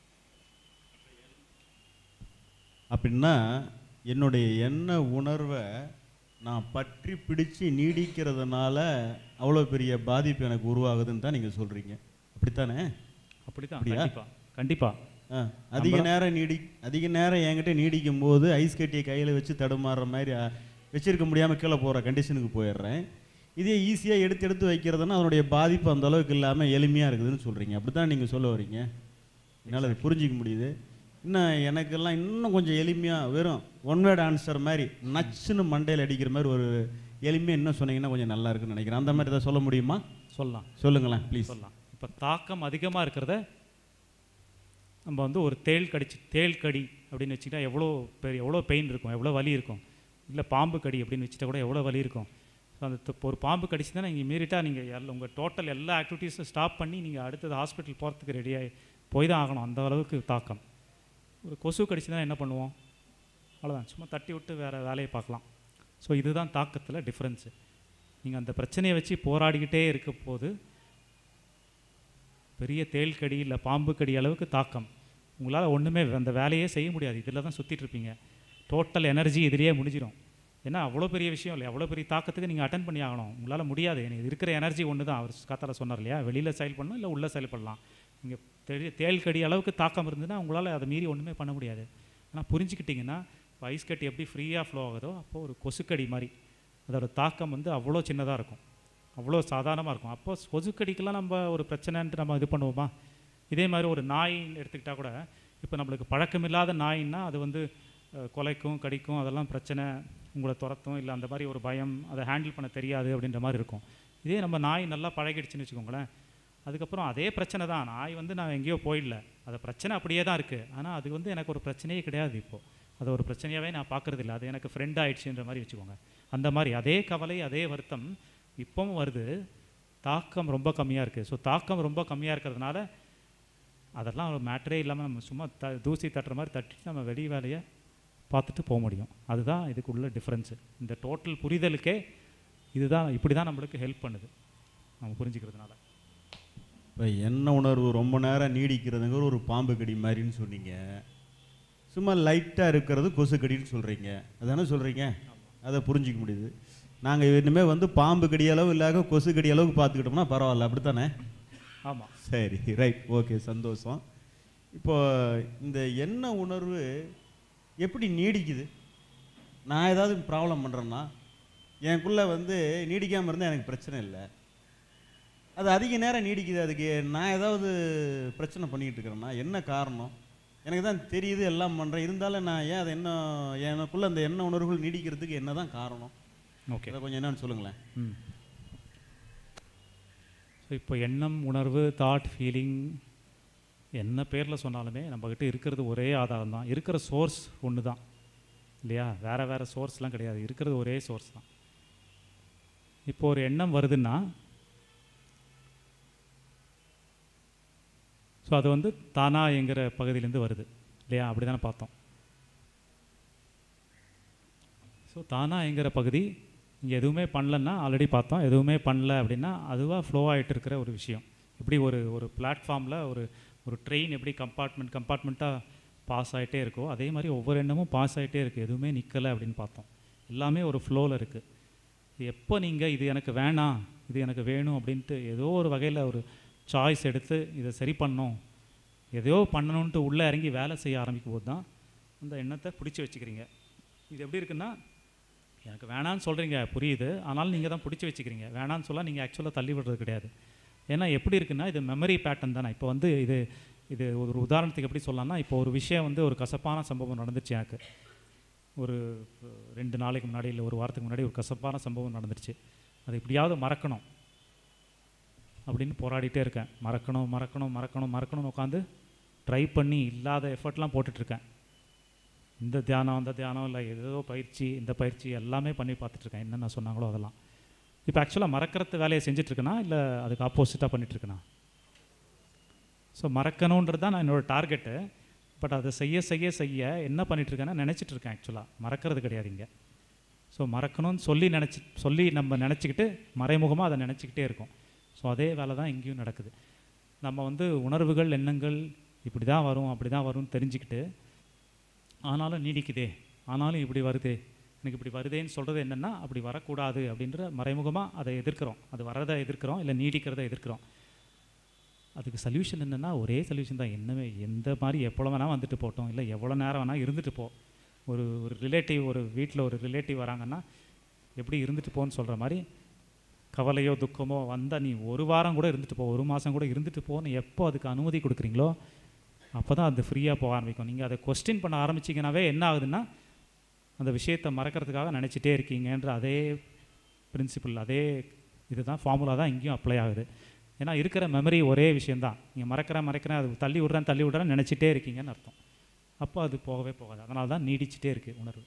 அப்படின்னா என்னுடைய எண்ண உணர்வை நான் பற்றி பிடிச்சு நீடிக்கிறதுனால அவ்வளோ பெரிய பாதிப்பு எனக்கு உருவாகுதுன்னு தான் நீங்கள் சொல்கிறீங்க, அப்படித்தானே? அப்படித்தான், கண்டிப்பாக. அதிக நேரம் என்கிட்ட நீடிக்கும் போது ஐஸ் கட்டியை கையில் வச்சு தடுமாறுற மாதிரி வச்சிருக்க முடியாமல் கீழே போகிற கண்டிஷனுக்கு போயிடுறேன். இதே ஈஸியாக எடுத்து வைக்கிறதுனா அதனுடைய பாதிப்பு அந்த அளவுக்கு இல்லாமல் எளிமையாக இருக்குதுன்னு சொல்கிறீங்க, அப்படி தான் நீங்கள் சொல்ல வரீங்க. என்னால் அது புரிஞ்சிக்க முடியுது. இன்னும் எனக்கெல்லாம் இன்னும் கொஞ்சம் எளிமையாக வெறும் ஒன் வேர்ட் ஆன்சர் மாதிரி நச்சுன்னு மண்டையில் அடிக்கிற மாதிரி ஒரு எளிமையாக இன்னும் சொன்னீங்கன்னா கொஞ்சம் நல்லா இருக்குன்னு நினைக்கிறேன். அந்த மாதிரி ஏதாவது சொல்ல முடியுமா? சொல்லலாம், சொல்லுங்களேன் ப்ளீஸ். சொல்லலாம். இப்போ தாக்கம் அதிகமாக இருக்கிறத நம்ம வந்து ஒரு தேள் கடி அப்படின்னு வச்சுக்கிட்டா எவ்வளோ பெயின் இருக்கும், எவ்வளோ வலி இருக்கும். இல்லை பாம்பு கடி அப்படின்னு வச்சுட்டா கூட எவ்வளோ வலி இருக்கும். ஸோ அந்த ஒரு பாம்பு கடிச்சு தான் நீங்கள் மீறிட்டால் நீங்கள் உங்கள் டோட்டல் எல்லா ஆக்டிவிட்டீஸும் ஸ்டாப் பண்ணி நீங்கள் அடுத்தது ஹாஸ்பிட்டல் போகிறதுக்கு ரெடியாகி போய் தான் ஆகணும், அந்த அளவுக்கு தாக்கம். ஒரு கொசு கடிச்சு தான் என்ன பண்ணுவோம், அவ்வளோதான், சும்மா தட்டி விட்டு வேறு வேலையை பார்க்கலாம். ஸோ இதுதான் தாக்கத்தில் டிஃப்ரென்ஸு. நீங்கள் அந்த பிரச்சனையை வச்சு போராடிக்கிட்டே இருக்க போது பெரிய தேள் கடி இல்லை பாம்பு கடி அளவுக்கு தாக்கம், உங்களால் ஒன்றுமே அந்த வேலையே செய்ய முடியாது. இதில் தான் சுற்றிட்டுருப்பீங்க, டோட்டல் எனர்ஜி இதிலேயே முடிஞ்சிடும். ஏன்னா அவ்வளோ பெரிய விஷயம் இல்லை, அவ்வளோ பெரிய தாக்கத்துக்கு நீங்கள் அட்டன் பண்ணி ஆகணும், உங்களால் முடியாது. எனக்கு இருக்கிற எனர்ஜி ஒன்று தான், அவர் காத்தால சொன்னார் இல்லையா, வெளியில் செயல் பண்ணணும் இல்லை உள்ளே செயல் பண்ணலாம். நீங்கள் தேள் கடி அளவுக்கு தாக்கம் இருந்ததுன்னா உங்களால் அதை மீறி ஒன்றுமே பண்ண முடியாது. ஆனால் புரிஞ்சுக்கிட்டிங்கன்னா ஐஸ் கட்டி எப்படி ஃப்ரீயாக ஃப்ளோ ஆகுதோ அப்போது ஒரு கொசுக்கடி மாதிரி அதோட தாக்கம் வந்து அவ்வளோ சின்னதாக இருக்கும், அவ்வளோ சாதாரணமாக இருக்கும். அப்போ கொசுக்கடிக்கெல்லாம் நம்ம ஒரு பிரச்சனைன்ட்டு நம்ம இது பண்ணுவோமா? இதே மாதிரி ஒரு நாயின்னு எடுத்துக்கிட்டால் கூட, இப்போ நம்மளுக்கு பழக்கமில்லாத நாயின்னா அது வந்து கொலைக்கும் கடிக்கும், அதெல்லாம் பிரச்சனை, உங்களை துரத்தும், இல்லை அந்த மாதிரி ஒரு பயம், அதை ஹேண்டில் பண்ண தெரியாது அப்படின்ற மாதிரி இருக்கும். இதே நம்ம நாய் நல்லா பழகிடுச்சுன்னு வச்சுக்கோங்களேன், அதுக்கப்புறம் அதே பிரச்சனை தான், நாய் வந்து நான் எங்கேயோ போயிடல, அது பிரச்சனை அப்படியே தான் இருக்குது, ஆனால் அது வந்து எனக்கு ஒரு பிரச்சனையே கிடையாது. இப்போது அதை ஒரு பிரச்சனையாகவே நான் பார்க்குறதில்ல, அது எனக்கு ஃப்ரெண்ட் ஆகிடுச்சுன்ற மாதிரி வச்சுக்கோங்க. அந்த மாதிரி அதே கவலை அதே வருத்தம் இப்போவும் வருது, தாக்கம் ரொம்ப கம்மியாக இருக்குது. ஸோ தாக்கம் ரொம்ப கம்மியாக இருக்கிறதுனால அதெல்லாம் ஒரு மேட்டரே இல்லாமல் நம்ம சும்மா தூசி தட்டுற மாதிரி தட்டிட்டு நம்ம வெளி வேலையை பார்த்துட்டு போக முடியும். அதுதான் இதுக்குள்ள டிஃப்ரென்ஸு. இந்த டோட்டல் புரிதலுக்கே இதுதான், இப்படி தான் நம்மளுக்கு ஹெல்ப் பண்ணுது நம்ம புரிஞ்சுக்கிறதுனால. இப்போ என்ன உணர்வு ரொம்ப நேரம் நீடிக்கிறதுங்கிற ஒரு பாம்பு கடி மாதிரின்னு சொன்னீங்க, சும்மா லைட்டாக இருக்கிறது கொசு கடின்னு சொல்கிறீங்க, அதானே சொல்கிறீங்க? அதை புரிஞ்சிக்க முடியுது. நாங்கள் இனிமேல் வந்து பாம்பு கடி அளவு இல்லாத கொசு கடி அளவுக்கு பார்த்துக்கிட்டோம்னா பரவாயில்ல, அப்படி தானே? ஆமாம், சரி, ரைட், ஓகே, சந்தோஷம். இப்போ இந்த எண்ண உணர்வு எப்படி நீடிக்குது? நான் ஏதாவது ப்ராப்ளம் பண்ணுறேன்னா எனக்குள்ளே வந்து நீடிக்காமல் இருந்தால் எனக்கு பிரச்சனை இல்லை, அது அதிக நேரம் நீடிக்குது, அதுக்கு நான் ஏதாவது பிரச்சனை பண்ணிக்கிட்டு இருக்கிறேன்னா என்ன காரணம்? எனக்கு தான் தெரியுது, எல்லாம் பண்ணுறேன், இருந்தாலும் நான் ஏன் அதை எனக்குள்ளே அந்த எண்ண உணர்வுகள் நீடிக்கிறதுக்கு என்ன தான் காரணம்? ஓகே, அதை கொஞ்சம் என்னன்னு சொல்லுங்களேன். ஸோ இப்போ எண்ணம், உணர்வு, தாட், ஃபீலிங் என்ன பேரில் சொன்னாலுமே நம்மக்கிட்ட இருக்கிறது ஒரே ஆதாரம் தான், இருக்கிற சோர்ஸ் ஒன்று தான் இல்லையா? வேறு சோர்ஸ்லாம் கிடையாது, இருக்கிறது ஒரே சோர்ஸ் தான். இப்போ ஒரு எண்ணம் வருதுன்னா ஸோ அது வந்து தானா என்கிற பகுதியிலேருந்து வருது இல்லையா? அப்படி தானே பார்த்தோம். ஸோ தானா என்கிற பகுதி இங்கே எதுவுமே பண்ணலன்னா ஆல்ரெடி பார்த்தோம், எதுவுமே பண்ணல அப்படின்னா அதுவாக ஃப்ளோ ஆகிட்டு இருக்கிற ஒரு விஷயம். எப்படி ஒரு பிளாட்ஃபார்மில் ஒரு ட்ரெயின் எப்படி கம்பார்ட்மெண்ட்டாக பாஸ் ஆகிட்டே இருக்கோ அதே மாதிரி ஒவ்வொரு எண்ணமும் பாஸ் ஆகிட்டே இருக்குது, எதுவுமே நிற்கலை அப்படின்னு பார்த்தோம். எல்லாமே ஒரு ஃப்ளோவில் இருக்குது. எப்போ நீங்கள் இது எனக்கு வேணாம் இது எனக்கு வேணும் அப்படின்ட்டு ஏதோ ஒரு வகையில் ஒரு சாய்ஸ் எடுத்து இதை சரி பண்ணணும், எதையோ பண்ணணுன்ட்டு உள்ளே இறங்கி வேலை செய்ய ஆரம்பிக்கும் போது தான் அந்த எண்ணத்தை பிடிச்சி வச்சுக்கிறீங்க. இது எப்படி இருக்குன்னா, எனக்கு வேணான்னு சொல்கிறீங்க புரியுது, ஆனாலும் நீங்கள் தான் பிடிச்சி வச்சுக்கிறீங்க. வேணான்னு சொல்ல நீங்கள் ஆக்சுவலாக தள்ளி விடுறது கிடையாது, ஏன்னா எப்படி இருக்குன்னா இது மெமரி பேட்டர்ன் தானே. இப்போ வந்து இது இது ஒரு உதாரணத்துக்கு எப்படி சொல்லலாம்னா, இப்போ ஒரு விஷயம் வந்து ஒரு கசப்பான சம்பவம் நடந்துச்சு எனக்கு. ஒரு 2 நாளைக்கு முன்னாடி இல்லை ஒரு வாரத்துக்கு முன்னாடி ஒரு கசப்பான சம்பவம் நடந்துருச்சு. அது எப்படியாவது மறக்கணும் அப்படின்னு போராடிட்டே இருக்கேன். மறக்கணும் மறக்கணும் மறக்கணும் மறக்கணும்னு உட்காந்து ட்ரை பண்ணி இல்லாத எஃபர்ட்லாம் போட்டுட்ருக்கேன். இந்த தியானம் அந்த தியானம் இல்லை ஏதோ பயிற்சி இந்த பயிற்சி எல்லாமே பண்ணி பார்த்துட்ருக்கேன், என்னென்ன சொன்னாங்களோ அதெல்லாம். இப்போ ஆக்சுவலாக மறக்கிறது வேலையை செஞ்சிட்ருக்கேனா இல்லை அதுக்கு ஆப்போசிட்டாக பண்ணிகிட்ருக்கேனா? ஸோ மறக்கணுன்றது தான் நான் என்னோடய டார்கெட்டு. பட் அதை செய்ய செய்ய செய்ய என்ன பண்ணிகிட்ருக்கேன்னா நினச்சிட்ருக்கேன். ஆக்சுவலாக மறக்கிறது கிடையாது இங்கே. ஸோ மறக்கணும்னு சொல்லி நம்ம நினச்சிக்கிட்டு மறைமுகமாக அதை நினச்சிக்கிட்டே இருக்கோம். ஸோ அதே வேலை தான் இங்கேயும் நடக்குது. நம்ம வந்து உணர்வுகள் எண்ணங்கள் இப்படி தான் வரும் அப்படி தான் வரும்னு தெரிஞ்சுக்கிட்டு ஆனாலும் நீடிக்குதே, ஆனாலும் இப்படி வருதே, எனக்கு இப்படி வருதேன்னு சொல்கிறது என்னென்னா அப்படி வரக்கூடாது அப்படின்ற மறைமுகமாக அதை எதிர்க்கிறோம். அது வரதை எதிர்க்கிறோம், இல்லை நீடிக்கிறத எதிர்க்கிறோம். அதுக்கு சொல்யூஷன் என்னென்னா ஒரே சொல்யூஷன் தான். என்னவே எந்த மாதிரி எவ்வளோ வேணால் வந்துட்டு போட்டோம், இல்லை எவ்வளோ நேரம் வேணால் இருந்துட்டு போ. ஒரு ரிலேட்டிவ் ஒரு வீட்டில் ஒரு ரிலேட்டிவ் வராங்கன்னா எப்படி இருந்துட்டு போன்னு சொல்கிற மாதிரி கவலையோ துக்கமோ வந்தால் நீ ஒரு வாரம் கூட இருந்துட்டு போ, ஒரு மாதம் கூட இருந்துட்டு போன்னு எப்போ அதுக்கு அனுமதி கொடுக்குறீங்களோ அப்போ தான் அது ஃப்ரீயாக போக ஆரம்பிக்கும். நீங்கள் அதை கொஸ்டின் பண்ண ஆரம்பிச்சிங்கனாவே என்ன ஆகுதுன்னா அந்த விஷயத்தை மறக்கிறதுக்காக நினச்சிட்டே இருக்கீங்கன்ற அதே பிரின்சிபிள் அதே இதுதான் ஃபார்முலா தான் இங்கேயும் அப்ளை ஆகுது. ஏன்னா இருக்கிற மெமரி ஒரே விஷயந்தான். நீங்கள் மறக்கிறேன் அது தள்ளி விட்றேன்னு நினச்சிட்டே இருக்கீங்கன்னு அர்த்தம். அப்போ அது போகவே போகாது. அதனால தான் நீடிச்சிட்டே இருக்குது உணர்வு.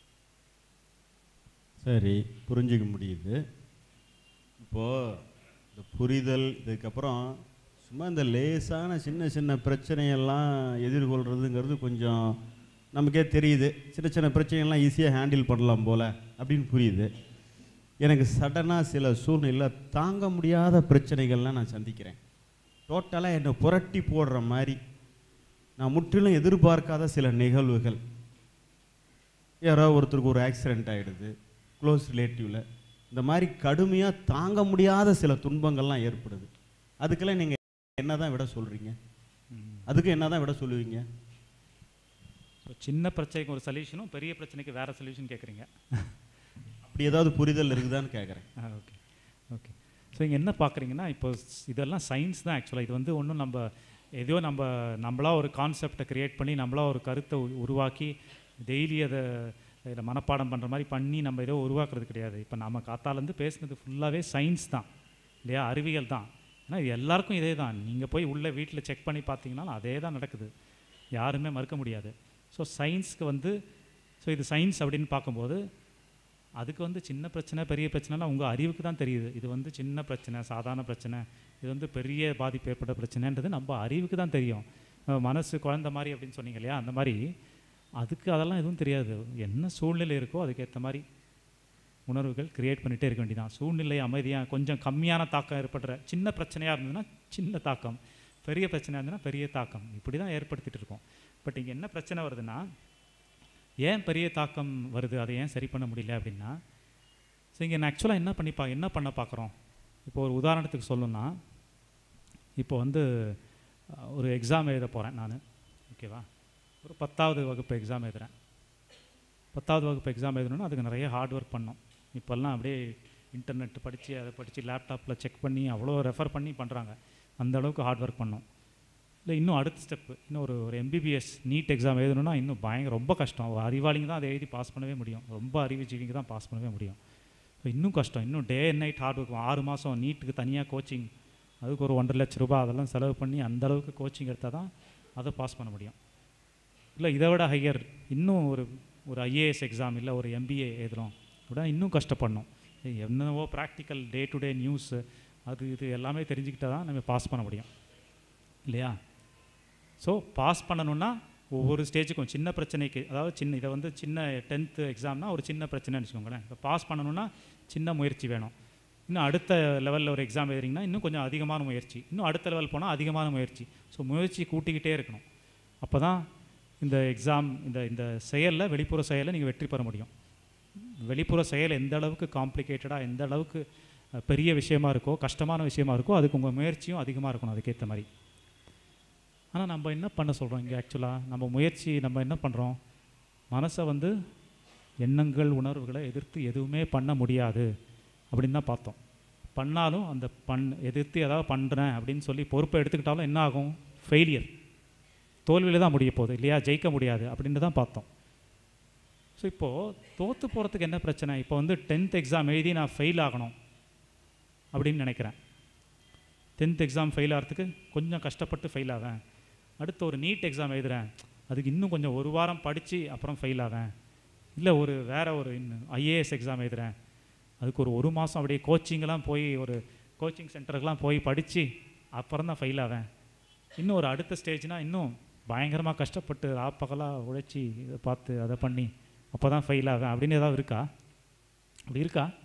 சரி, புரிஞ்சிக்க முடியுது. இப்போது இந்த புரிதல் இதுக்கப்புறம் சும்மா இந்த லேசான சின்ன சின்ன பிரச்சனையெல்லாம் எதிர்கொள்கிறதுங்கிறது கொஞ்சம் நமக்கே தெரியுது. சின்ன சின்ன பிரச்சனைகள்லாம் ஈஸியாக ஹேண்டில் பண்ணலாம் போல் அப்படின்னு புரியுது. எனக்கு சடனாக சில சூழ்நிலை தாங்க முடியாத பிரச்சனைகள்லாம் நான் சந்திக்கிறேன். டோட்டலாக என்னை புரட்டி போடுற மாதிரி நான் முற்றிலும் எதிர்பார்க்காத சில நிகழ்வுகள். யாரோ ஒருத்தருக்கு ஒரு ஆக்சிடெண்ட் ஆகிடுது, க்ளோஸ் ரிலேட்டிவில். இந்த மாதிரி கடுமையாக தாங்க முடியாத சில துன்பங்கள்லாம் ஏற்படுது. அதுக்கெல்லாம் நீங்கள் என்ன தான் விட சொல்கிறீங்க? அதுக்கு என்ன தான் விட சொல்லுவீங்க? ஸோ சின்ன பிரச்சனைக்கு ஒரு சொல்யூஷனும் பெரிய பிரச்சனைக்கு வேறு சொல்யூஷன் கேட்குறீங்க. அப்படி ஏதாவது புரிதல் இருக்குதான்னு கேட்குறேன். Okay okay. ஸோ இங்கே என்ன பார்க்குறீங்கன்னா இப்போ இதெல்லாம் சயின்ஸ் தான் ஆக்சுவலாக. இது வந்து ஒன்றும் ஏதோ நம்மளா ஒரு கான்செப்டை க்ரியேட் பண்ணி நம்மளா ஒரு கருத்தை உருவாக்கி டெய்லி அதை இதில் மனப்பாடம் பண்ணுற மாதிரி பண்ணி நம்ம ஏதோ உருவாக்குறது கிடையாது. இப்போ நம்ம காத்தாலேருந்து பேசுனது ஃபுல்லாகவே சயின்ஸ் தான் இல்லையா, அறிவியல் தான். ஏன்னா இது எல்லாருக்கும் இதே தான். நீங்கள் போய் உள்ளே வீட்டில் செக் பண்ணி பார்த்தீங்கன்னாலும் அதே தான் நடக்குது, யாருமே மறுக்க முடியாது. ஸோ சயின்ஸ்க்கு ஸோ இது சயின்ஸ் அப்படின்னு பார்க்கும்போது அதுக்கு சின்ன பிரச்சனை பெரிய பிரச்சனைலாம் உங்கள் அறிவுக்கு தான் தெரியுது. இது சின்ன பிரச்சனை சாதாரண பிரச்சனை, இது பெரிய பாதிப்பு ஏற்பட்ட பிரச்சனைன்றது நம்ம அறிவுக்கு தான் தெரியும். மனசு குழந்த மாதிரி அப்படின்னு சொன்னீங்க இல்லையா, அந்த மாதிரி அதுக்கு அதெல்லாம் எதுவும் தெரியாது. என்ன சூழ்நிலை இருக்கோ அதுக்கேற்ற மாதிரி உணர்வுகள் க்ரியேட் பண்ணிகிட்டே இருக்க வேண்டியதான். சூழ்நிலை அமைதியாக கொஞ்சம் கம்மியான தாக்கம் ஏற்படுற சின்ன பிரச்சனையாக இருந்ததுன்னா சின்ன தாக்கம், பெரிய பிரச்சனையாக இருந்ததுன்னா பெரிய தாக்கம், இப்படி தான் ஏற்படுத்திகிட்டு இருக்கோம். பட் இங்கே என்ன பிரச்சனை வருதுன்னா, ஏன் பெரிய தாக்கம் வருது, அதை ஏன் சரி பண்ண முடியல அப்படின்னா, ஸோ இங்கே நான் ஆக்சுவலாக என்ன பண்ண பார்க்குறோம். இப்போ ஒரு உதாரணத்துக்கு சொல்லணும்னா, இப்போ ஒரு எக்ஸாம் எழுத போகிறேன் நான், ஓகேவா. ஒரு 10வது வகுப்பு எக்ஸாம் எழுதுகிறேன். 10வது வகுப்பு எக்ஸாம் எழுதணுன்னா அதுக்கு நிறைய ஹார்ட் ஒர்க் பண்ணோம். இப்போல்லாம் அப்படியே இன்டர்நெட் படித்து அதை படித்து லேப்டாப்பில் செக் பண்ணி அவ்வளோ ரெஃபர் பண்ணி பண்ணுறாங்க. அந்தளவுக்கு ஹார்ட் ஒர்க் பண்ணோம். இல்லை இன்னும் அடுத்த ஸ்டெப்பு, இன்னும் ஒரு MBBS நீட் எக்ஸாம் எழுதணுன்னா இன்னும் ரொம்ப கஷ்டம். அறிவாளிங்க தான் அதை எழுதி பாஸ் பண்ணவே முடியும், ரொம்ப அறிவுஜீவிங்க தான் பாஸ் பண்ணவே முடியும். இப்போ இன்னும் கஷ்டம், இன்னும் day and night hard work. 6 மாதம் நீட்டுக்கு தனியாக கோச்சிங், அதுக்கு ஒரு 1.5 லட்ச ரூபா அதெல்லாம் செலவு பண்ணி அந்தளவுக்கு கோச்சிங் எடுத்தால் தான் அதை பாஸ் பண்ண முடியும். இல்லை இதை விட ஹையர் இன்னும் ஒரு IAS எக்ஸாம் இல்லை ஒரு MBA எழுதுகிறோம் கூட இன்னும் கஷ்டப்படணும். என்னவோ practical day to day news இது எல்லாமே தெரிஞ்சுக்கிட்டால் தான் நம்ம பாஸ் பண்ண முடியும் இல்லையா. ஸோ பாஸ் பண்ணணுன்னா ஒவ்வொரு ஸ்டேஜுக்கும் சின்ன பிரச்சனைக்கு, அதாவது இதை சின்ன 10th எக்ஸாம்னா ஒரு சின்ன பிரச்சனைன்னு வச்சுக்கோங்களேன். இப்போ பாஸ் பண்ணணுன்னா சின்ன முயற்சி வேணும். இன்னும் அடுத்த லெவலில் ஒரு எக்ஸாம் எழுதுறீங்கன்னா இன்னும் கொஞ்சம் அதிகமான முயற்சி, இன்னும் அடுத்த லெவல் போனால் அதிகமான முயற்சி. ஸோ முயற்சி கூட்டிக்கிட்டே இருக்கணும். அப்போ தான் இந்த எக்ஸாம் இந்த செயலில் வெளிப்புற செயலில் நீங்கள் வெற்றி பெற முடியும். வெளிப்புற செயல் எந்த அளவுக்கு காம்ப்ளிகேட்டடாக எந்த அளவுக்கு பெரிய விஷயமா இருக்கோ கஷ்டமான விஷயமா இருக்கோ அதுக்கு உங்கள் முயற்சியும் அதிகமாக இருக்கணும் அதுக்கேற்ற மாதிரி. ஆனால் நம்ம என்ன பண்ண சொல்கிறோம் இங்கே ஆக்சுவலாக நம்ம என்ன பண்ணுறோம், மனசை எண்ணங்கள் உணர்வுகளை எதிர்த்து எதுவுமே பண்ண முடியாது அப்படின்னு தான் பார்த்தோம். பண்ணாலும் அந்த எதிர்த்து ஏதாவது பண்ணுறேன் அப்படின்னு சொல்லி பொறுப்பை எடுத்துக்கிட்டாலும் என்ன ஆகும்? ஃபெயிலியர், தோல்வியில் தான் முடிய போகுது இல்லையா, ஜெயிக்க முடியாது அப்படின்னு தான் பார்த்தோம். ஸோ இப்போது தோற்று போகிறதுக்கு என்ன பிரச்சனை? இப்போ வந்து 10th எக்ஸாம் எழுதி நான் ஃபெயில் ஆகணும் அப்படின்னு நினைக்கிறேன். 10th எக்ஸாம் ஃபெயில் ஆகிறதுக்கு கொஞ்சம் கஷ்டப்பட்டு ஃபெயில் ஆவேன். அடுத்து ஒரு நீட் எக்ஸாம் எழுதுகிறேன், அதுக்கு இன்னும் கொஞ்சம் ஒரு வாரம் படித்து அப்புறம் ஃபெயில் ஆவேன். இல்லை வேறு ஒரு IAS எக்ஸாம் எழுதுகிறேன், அதுக்கு ஒரு மாதம் அப்படியே கோச்சிங்கெலாம் போய் ஒரு கோச்சிங் சென்டருக்கெலாம் போய் படித்து அப்புறம் தான் ஃபெயில் ஆவேன். இன்னும் ஒரு அடுத்த ஸ்டேஜ்னால் இன்னும் பயங்கரமாக கஷ்டப்பட்டு ராப்பகலாக உழைச்சி இதை பார்த்து அதை பண்ணி அப்போ தான் ஃபெயில் ஆவேன் அப்படின்னு ஏதாவது இருக்கா? அப்படி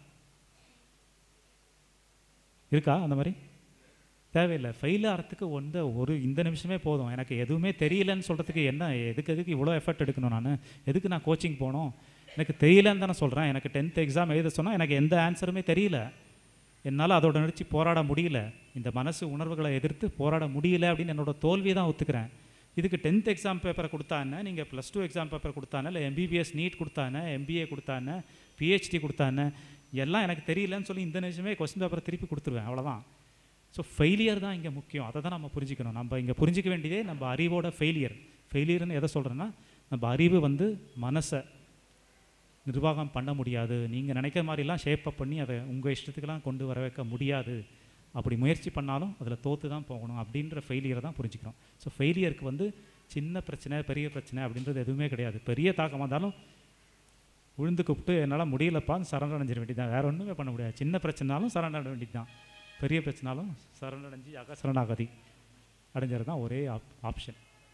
இருக்கா அந்த மாதிரி? தேவையில்லை. ஃபெயில் ஆகிறதுக்கு இந்த நிமிஷமே போதும். எனக்கு எதுவுமே தெரியலன்னு சொல்கிறதுக்கு எதுக்கு இவ்வளோ எஃபர்ட் எடுக்கணும்? எதுக்கு நான் கோச்சிங் போகணும்? எனக்கு தெரியலன்னு தானே சொல்கிறேன். எனக்கு 10th எக்ஸாம் எழுத சொன்னால் எனக்கு எந்த ஆன்சருமே தெரியல, என்னால் அதோட நினச்சி போராட முடியல, இந்த மனசு உணர்வுகளை எதிர்த்து போராட முடியல அப்படின்னு என்னோட தோல்வியை தான் ஒத்துக்கிறேன். இதுக்கு 10th எக்ஸாம் பேப்பரை கொடுத்தானே, நீங்கள் +2 எக்ஸாம் பேப்பர் கொடுத்தானே, இல்லை MBBS நீட் கொடுத்தானே, MBA கொடுத்தானே, PhD கொடுத்தானே, எல்லாம் எனக்கு தெரியலன்னு சொல்லி இந்த நிமிஷமே கொஸ்டின் பேப்பரை திருப்பி கொடுத்துருவேன், அவ்வளோதான். ஸோ ஃபெயிலியர் தான் இங்கே முக்கியம். அதை தான் நம்ம புரிஞ்சுக்கணும். நம்ம இங்கே புரிஞ்சிக்க வேண்டியதே நம்ம அறிவோட ஃபெயிலியர்னு எதை சொல்கிறேன்னா, நம்ம அறிவு வந்து மனசை நிர்வாகம் பண்ண முடியாது, நீங்கள் நினைக்கிற மாதிரிலாம் ஷேப்பப் பண்ணி அதை உங்கள் இஷ்டத்துக்கெல்லாம் கொண்டு வர வைக்க முடியாது, அப்படி முயற்சி பண்ணாலும் அதில் தோற்று தான் போகணும் அப்படின்ற ஃபெயிலியரை தான் புரிஞ்சுக்கிறோம். ஸோ ஃபெயிலியருக்கு வந்து சின்ன பிரச்சனை பெரிய பிரச்சனை அப்படின்றது எதுவுமே கிடையாது. பெரிய தாக்கமாக இருந்தாலும் விழுந்து கூப்பிட்டு என்னால் முடியலப்பான்னு சரண்டர் அடைஞ்சிட வேண்டியது தான், வேறு ஒன்றுமே பண்ண முடியாது. சின்ன பிரச்சனாலும் சரண்டர் அடைய வேண்டியது தான், பெரிய பிரச்சனாலும் சரண்டர் அடைஞ்சி சரணாகதி அடைஞ்சது தான் ஒரே ஆப்ஷன்.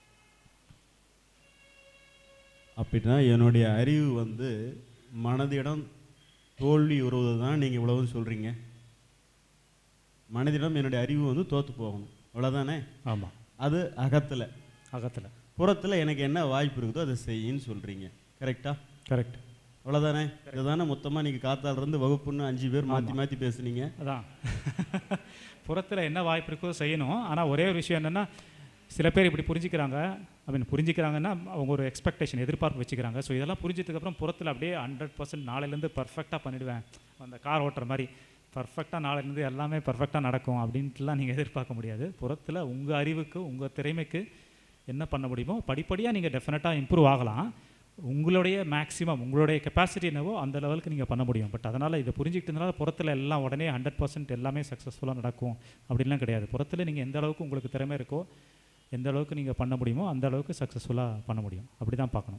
அப்படின்னா என்னுடைய அறிவு வந்து மனதிடம் தோல்வி உருவது தான் நீங்கள் இவ்வளவு சொல்கிறீங்க. மனதிடம் என்னுடைய அறிவு வந்து தோற்று போகணும், அவ்வளோதானே? ஆமாம். அது அகத்தில். புறத்தில் எனக்கு என்ன வாய்ப்பு இருக்குதோ அதை செய்யின்னு சொல்கிறீங்க, கரெக்டா? கரெக்ட், அவ்வளோதானே? இதுதானே மொத்தமாக நீங்கள் காத்தாலிருந்து வகுப்புன்னு 5 பேர் மாற்றி பேசுனீங்க. அதான் புறத்தில் என்ன வாய்ப்பு இருக்கோ செய்யணும். ஆனால் ஒரே ஒரு விஷயம் என்னென்னா, சில பேர் இப்படி புரிஞ்சிக்கிறாங்கன்னா அவங்க ஒரு எக்ஸ்பெக்டேஷன், எதிர்பார்ப்பு வச்சுக்கிறாங்க. ஸோ இதெல்லாம் புரிஞ்சதுக்கப்புறம் புறத்தில் அப்படியே 100% நாளையிலேருந்து பர்ஃபெக்டாக பண்ணிவிடுவேன், அந்த கார் ஓட்டுற மாதிரி பர்ஃபெக்டாக நாளையிலேருந்து எல்லாமே பர்ஃபெக்டாக நடக்கும் அப்படின்ட்டுலாம் நீங்கள் எதிர்பார்க்க முடியாது. புறத்தில் உங்கள் அறிவுக்கு உங்கள் திறமைக்கு என்ன பண்ண முடியுமோ படிப்படியாக நீங்கள் டெஃபினட்டாக இம்ப்ரூவ் ஆகலாம். உங்களுடைய மேக்ஸிமம் உங்களுடைய கெப்பாசிட்டி என்னவோ அந்த லெவலுக்கு நீங்கள் பண்ண முடியும். பட் அதனால் இதை புரிஞ்சுக்கிட்டதுனால புறத்தில் எல்லாம் உடனே 100% எல்லாமே சக்ஸஸ்ஃபுல்லாக நடக்கும் அப்படின்லாம் கிடையாது. புறத்தில் நீங்கள் எந்த அளவுக்கு உங்களுக்கு திறமை இருக்கோ, எந்த அளவுக்கு நீங்கள் பண்ண முடியுமோ அந்த அளவுக்கு சக்ஸஸ்ஃபுல்லாக பண்ண முடியும். அப்படி தான் பார்க்கணும்.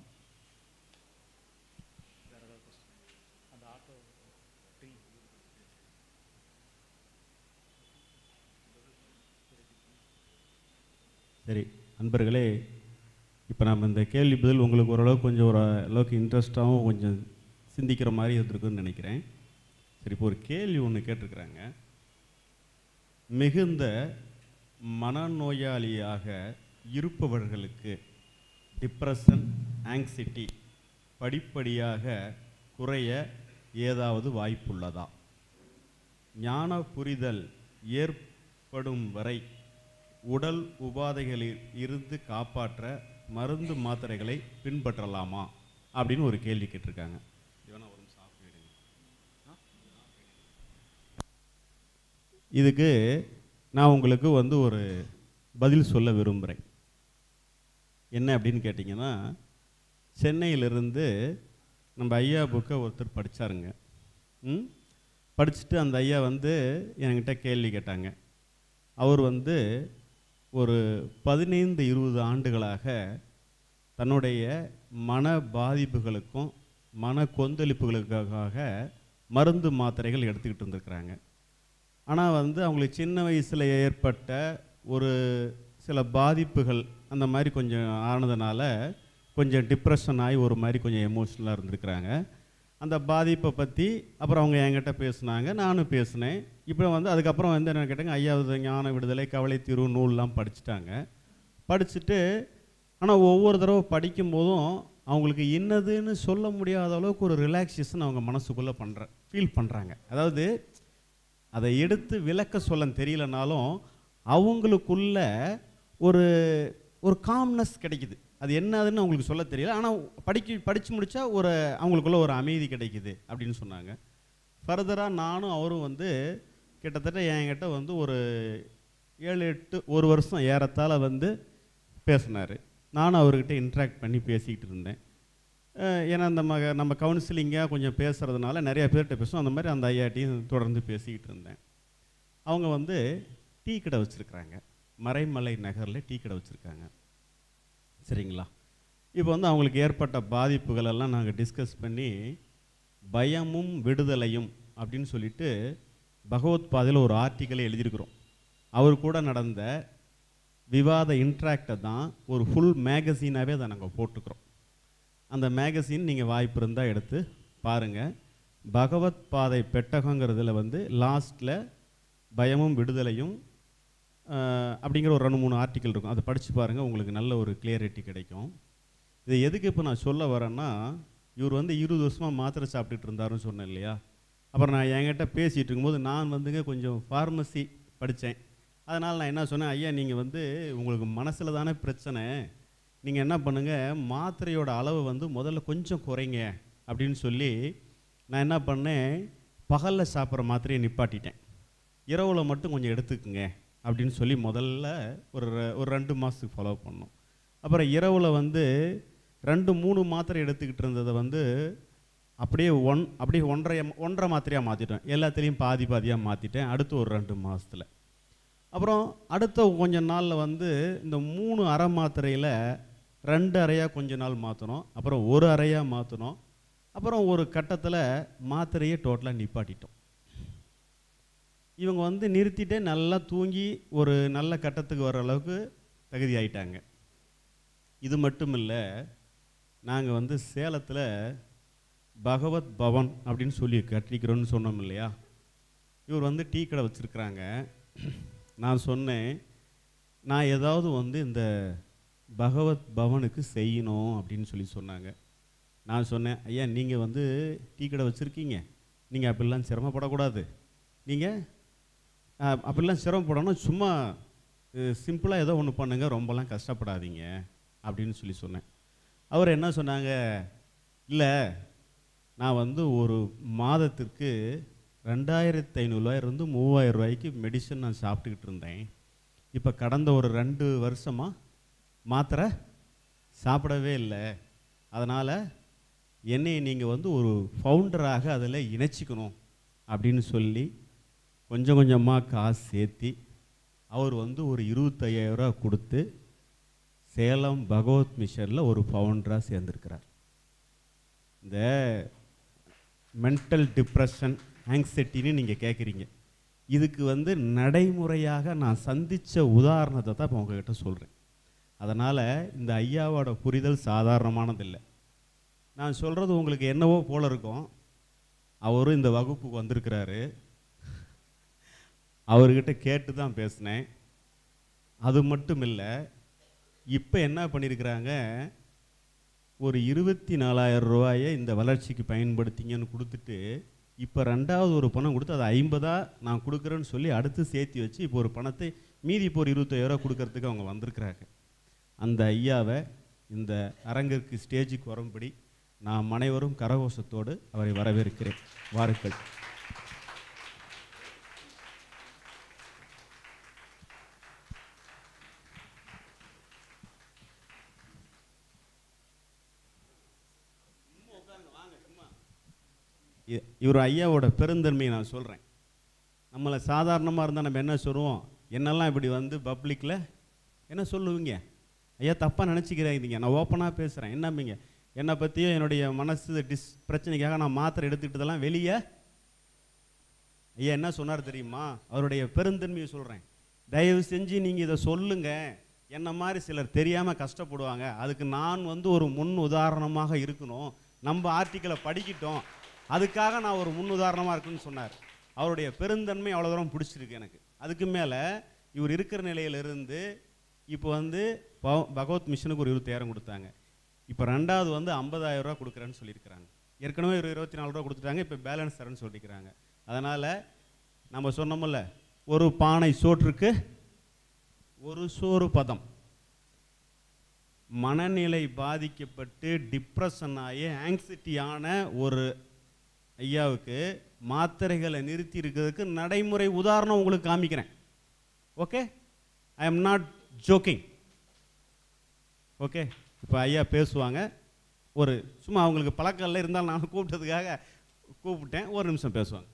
சரி நண்பர்களே, இப்போ நம்ம இந்த கேள்வி பதில் உங்களுக்கு ஓரளவுக்கு கொஞ்சம் அளவுக்கு இன்ட்ரெஸ்டாகவும் கொஞ்சம் சிந்திக்கிற மாதிரி இருந்திருக்குன்னு நினைக்கிறேன். சரி, இப்போ ஒரு கேள்வி ஒன்று கேட்டிருக்கிறாங்க. மிகுந்த மனநோயாளியாக இருப்பவர்களுக்கு டிப்ரெஷன், ஆங்ஸைட்டி படிப்படியாக குறைய ஏதாவது வாய்ப்புள்ளதா? ஞான புரிதல் ஏற்படும் வரை உடல் உபாதைகளில் இருந்து காப்பாற்ற மருந்து மாத்திரைகளை பின்பற்றலாமா அப்படின்னு ஒரு கேள்வி கேட்டிருக்காங்க. இதுக்கு நான் உங்களுக்கு வந்து ஒரு பதில் சொல்ல விரும்புகிறேன். என்ன அப்படின்னு கேட்டிங்கன்னா, சென்னையிலிருந்து நம்ம ஐயா புக்கை ஒருத்தர் படித்தாருங்க. படிச்சுட்டு அந்த ஐயா வந்து என்கிட்ட கேள்வி கேட்டாங்க. அவர் வந்து ஒரு 15-20 ஆண்டுகளாக தன்னுடைய மன பாதிப்புகளுக்கும் மன கொந்தளிப்புகளுக்காக மருந்து மாத்திரைகள் எடுத்துக்கிட்டு இருந்திருக்கிறாங்க. ஆனால் வந்து அவங்களுக்கு சின்ன வயசில் ஏற்பட்ட ஒரு சில பாதிப்புகள் அந்த மாதிரி கொஞ்சம் ஆனதுனால கொஞ்சம் டிப்ரெஷன் ஆகி ஒரு மாதிரி கொஞ்சம் எமோஷ்னலாக இருந்திருக்கிறாங்க. அந்த பாதிப்பை பற்றி அப்புறம் அவங்க என்கிட்ட பேசுனாங்க, நானும் பேசினேன். இப்போ வந்து அதுக்கப்புறம் வந்து என்ன கேட்டாங்க, ஐயாவது ஞான விடுதலை, கவலை தீர்வு நூல்லாம் படிச்சுட்டாங்க. படிச்சுட்டு ஆனால் ஒவ்வொரு தடவை படிக்கும்போதும் அவங்களுக்கு என்னதுன்னு சொல்ல முடியாத அளவுக்கு ஒரு ரிலாக்ஸேஷன் அவங்க மனசுக்குள்ளே ஃபீல் பண்ணுறாங்க. அதாவது அதை எடுத்து விளக்க சொல்ல தெரியலனாலும் அவங்களுக்குள்ள ஒரு காம்னஸ் கிடைக்குது. அது என்னதுன்னு அவங்களுக்கு சொல்ல தெரியல, ஆனால் படித்து முடித்தா அவங்களுக்குள்ள ஒரு அமைதி கிடைக்குது அப்படின்னு சொன்னாங்க. ஃபர்தராக நானும் அவரும் வந்து கிட்டத்தட்ட என்கிட்ட வந்து ஒரு 7-8 ஒரு வருஷம் ஏறத்தாழ வந்து பேசினார். நானும் அவர்கிட்ட இன்ட்ராக்ட் பண்ணி பேசிக்கிட்டு இருந்தேன். ஏன்னா நம்ம கவுன்சிலிங்காக கொஞ்சம் பேசுகிறதுனால நிறைய பேர்கிட்ட பேசுவோம். அந்த மாதிரி அந்த ஐயாட்டையும் தொடர்ந்து பேசிக்கிட்டு இருந்தேன். அவங்க வந்து டீ கடை வச்சுருக்குறாங்க, மறைமலை நகரில் டீ கடை வச்சுருக்காங்க. சரிங்களா? இப்போ வந்து அவங்களுக்கு ஏற்பட்ட பாதிப்புகளெல்லாம் நாங்கள் டிஸ்கஸ் பண்ணி பயமும் விடுதலையும் அப்படின்னு சொல்லிட்டு பகவத்பாதையில் ஒரு ஆர்டிக்கலை எழுதியிருக்கிறோம். அவர் கூட நடந்த விவாத இன்ட்ராக்டை தான் ஒரு ஃபுல் மேகசீனாகவே அதை நாங்கள் போட்டுக்கிறோம். அந்த மேகசின் நீங்கள் வாய்ப்பு இருந்தால் எடுத்து பாருங்கள். பகவத்பாதை பெட்டகங்கிறதுல வந்து லாஸ்ட்டில் பயமும் விடுதலையும் அப்படிங்கிற ஒரு 2-3 ஆர்டிக்கல் இருக்கும். அதை படித்து பாருங்கள், உங்களுக்கு நல்ல ஒரு கிளியரிட்டி கிடைக்கும். இதை எதுக்கு இப்போ நான் சொல்ல வரேன்னா, இவர் வந்து 20 வருஷமாக மாத்திரை சாப்பிட்டுட்டு இருந்தாருன்னு சொன்னேன் இல்லையா? அப்புறம் நான் என்கிட்ட பேசிகிட்டு இருக்கும்போது நான் வந்துங்க கொஞ்சம் ஃபார்மசி படித்தேன். அதனால் நான் என்ன சொன்னேன், ஐயா நீங்கள் வந்து உங்களுக்கு மனசில் தானே பிரச்சனை, நீங்கள் என்ன பண்ணுங்கள், மாத்திரையோட அளவு வந்து முதல்ல கொஞ்சம் குறைங்க அப்படின்னு சொல்லி நான் என்ன பண்ணேன், பகலில் சாப்பிட்ற மாத்திரையை நிப்பாட்டிட்டேன், இரவில் மட்டும் கொஞ்சம் எடுத்துக்குங்க அப்படின்னு சொல்லி முதல்ல ஒரு 2 மாதத்துக்கு ஃபாலோ பண்ணோம். அப்புறம் இரவில் வந்து 2-3 மாத்திரை எடுத்துக்கிட்டு இருந்ததை வந்து அப்படியே ஒன்றரை மாத்திரையாக மாற்றிட்டேன். எல்லாத்துலேயும் பாதியாக மாற்றிட்டேன். அடுத்து ஒரு 2 மாதத்தில். அப்புறம் அடுத்த கொஞ்ச நாளில் வந்து இந்த 3 அரை மாத்திரையில் 2 அறையாக கொஞ்ச நாள் மாற்றணும், அப்புறம் 1 அறையாக மாற்றணும். அப்புறம் ஒரு கட்டத்தில் மாத்திரையே டோட்டலாக நிப்பாட்டிட்டோம். இவங்க வந்து நிறுத்திட்டே நல்லா தூங்கி ஒரு நல்ல கட்டத்துக்கு வர அளவுக்கு தகுதி ஆயிட்டாங்க. இது மட்டும் இல்லை, நாங்கள் வந்து சேலத்தில் பகவத் பவன் அப்படின்னு சொல்லி கட்டிக்கிறோன்னு சொன்னோம் இல்லையா? இவர் வந்து டீ கடை வச்சுருக்குறாங்க. நான் சொன்னேன், நான் ஏதாவது வந்து இந்த பகவத் பவனுக்கு செய்யணும் அப்படின்னு சொல்லி சொன்னாங்க. நான் சொன்னேன், ஐயா நீங்கள் வந்து டீ கடை வச்சுருக்கீங்க, நீங்கள் அப்படிலாம் சிரமப்படக்கூடாது, நீங்கள் அப்படிலாம் சிரமப்படணும், சும்மா சிம்பிளாக ஏதோ ஒன்று பண்ணுங்கள், ரொம்பலாம் கஷ்டப்படாதீங்க அப்படின்னு சொல்லி சொன்னேன். அவர் என்ன சொன்னாங்க, இல்லை நான் வந்து ஒரு மாதத்திற்கு 2500 3000 ரூபாய்க்கு மெடிசன் நான் சாப்பிட்டுக்கிட்டு இருந்தேன். இப்போ கடந்த ஒரு 2 வருஷமாக மாத்திரை சாப்பிடவே இல்லை. அதனால் என்னை நீங்கள் வந்து ஒரு ஃபவுண்டராக அதில் இணைச்சிக்கணும் அப்படின்னு சொல்லி கொஞ்சம் கொஞ்சமாக காசு சேர்த்தி அவர் வந்து ஒரு 25,000 ரூபா கொடுத்து சேலம் பகவத் மிஷனில் ஒரு ஃபவுண்டராக சேர்ந்துருக்கிறார். இந்த மென்டல் டிப்ரெஷன், ஆங்ஸைட்டின்னு நீங்கள் கேட்குறீங்க, இதுக்கு வந்து நடைமுறையாக நான் சந்தித்த உதாரணத்தை தான் இப்போ உங்ககிட்ட சொல்கிறேன். அதனால் இந்த ஐயாவோட புரிதல் சாதாரணமானதில்லை. நான் சொல்கிறது உங்களுக்கு என்னவோ போல இருக்கும். அவரும் இந்த வகுப்புக்கு வந்திருக்கிறாரு, அவர்கிட்ட கேட்டு தான் பேசினேன். அது மட்டும் இல்லை, இப்போ என்ன பண்ணியிருக்கிறாங்க, ஒரு 24,000 ரூபாயை இந்த வளர்ச்சிக்கு பயன்படுத்திங்கன்னு கொடுத்துட்டு இப்போ 2வது ஒரு பணம் கொடுத்து அதை 50 நான் கொடுக்குறேன்னு சொல்லி அடுத்து சேர்த்து வச்சு இப்போ ஒரு பணத்தை மீதி இப்போ ஒரு 25,000 ரூபா கொடுக்கறதுக்கு அவங்க வந்திருக்கிறாங்க. அந்த ஐயாவை இந்த அரங்கிற்கு ஸ்டேஜுக்கு வரும்படி நாம் அனைவரும் கரகோஷத்தோடு அவரை வரவேற்கிறேன். வாருங்கள். இவர் ஐயாவோட பெருந்தன்மையை நான் சொல்கிறேன். நம்மளை சாதாரணமாக இருந்தால் நம்ம என்ன சொல்லுவோம், என்னெல்லாம் இப்படி வந்து பப்ளிக்கில் என்ன சொல்லுவீங்க, ஐயா தப்பாக நினச்சிக்கிறாங்க, நான் ஓப்பனாக பேசுகிறேன், என்னம்பிங்க என்னை பற்றியும் என்னுடைய மனசு பிரச்சனைக்காக நான் மாத்திரை எடுத்துக்கிட்டதெல்லாம் வெளியே. ஐயா என்ன சொன்னார் தெரியுமா, அவருடைய பெருந்தன்மையை சொல்கிறேன், தயவு செஞ்சு நீங்கள் இதை சொல்லுங்கள், என்ன மாதிரி சிலர் தெரியாமல் கஷ்டப்படுவாங்க, அதுக்கு நான் வந்து ஒரு முன் உதாரணமாக இருக்கணும், நம்ம ஆர்டிக்கலை படிக்கிட்டோம், அதுக்காக நான் ஒரு முன் உதாரணமாக இருக்குன்னு சொன்னார். அவருடைய பெருந்தன்மை அவ்வளோ தூரம் பிடிச்சிருக்கு எனக்கு. அதுக்கு மேலே இவர் இருக்கிற நிலையிலிருந்து இப்போ வந்து பகவத் மிஷனுக்கு ஒரு 25,000 கொடுத்தாங்க. இப்போ 2வது வந்து 50,000 ரூபா கொடுக்குறேன்னு சொல்லியிருக்கிறாங்க. ஏற்கனவே ஒரு 24 ரூபா கொடுத்துட்டாங்க, இப்போ பேலன்ஸ் தரேன்னு சொல்லியிருக்கிறாங்க. அதனால் நம்ம சொன்னோம்ல, ஒரு பானை சோற்றுக்கு ஒரு சோறு பதம். மனநிலை பாதிக்கப்பட்டு டிப்ரெஷன் ஆகி ஆங்ஸைட்டியான ஒரு ஐயாவுக்கு மாத்திரைகளை நிறுத்தி இருக்கிறதுக்கு நடைமுறை உதாரணம் உங்களுக்கு காமிக்கிறேன். Okay, I am not joking. Okay, இப்போ ஐயா பேசுவாங்க. ஒரு சும்மா அவங்களுக்கு பழக்கம் இருந்தாலும் நான் கூப்பிட்டதுக்காக கூப்பிட்டேன். ஒரு நிமிஷம் பேசுவாங்க.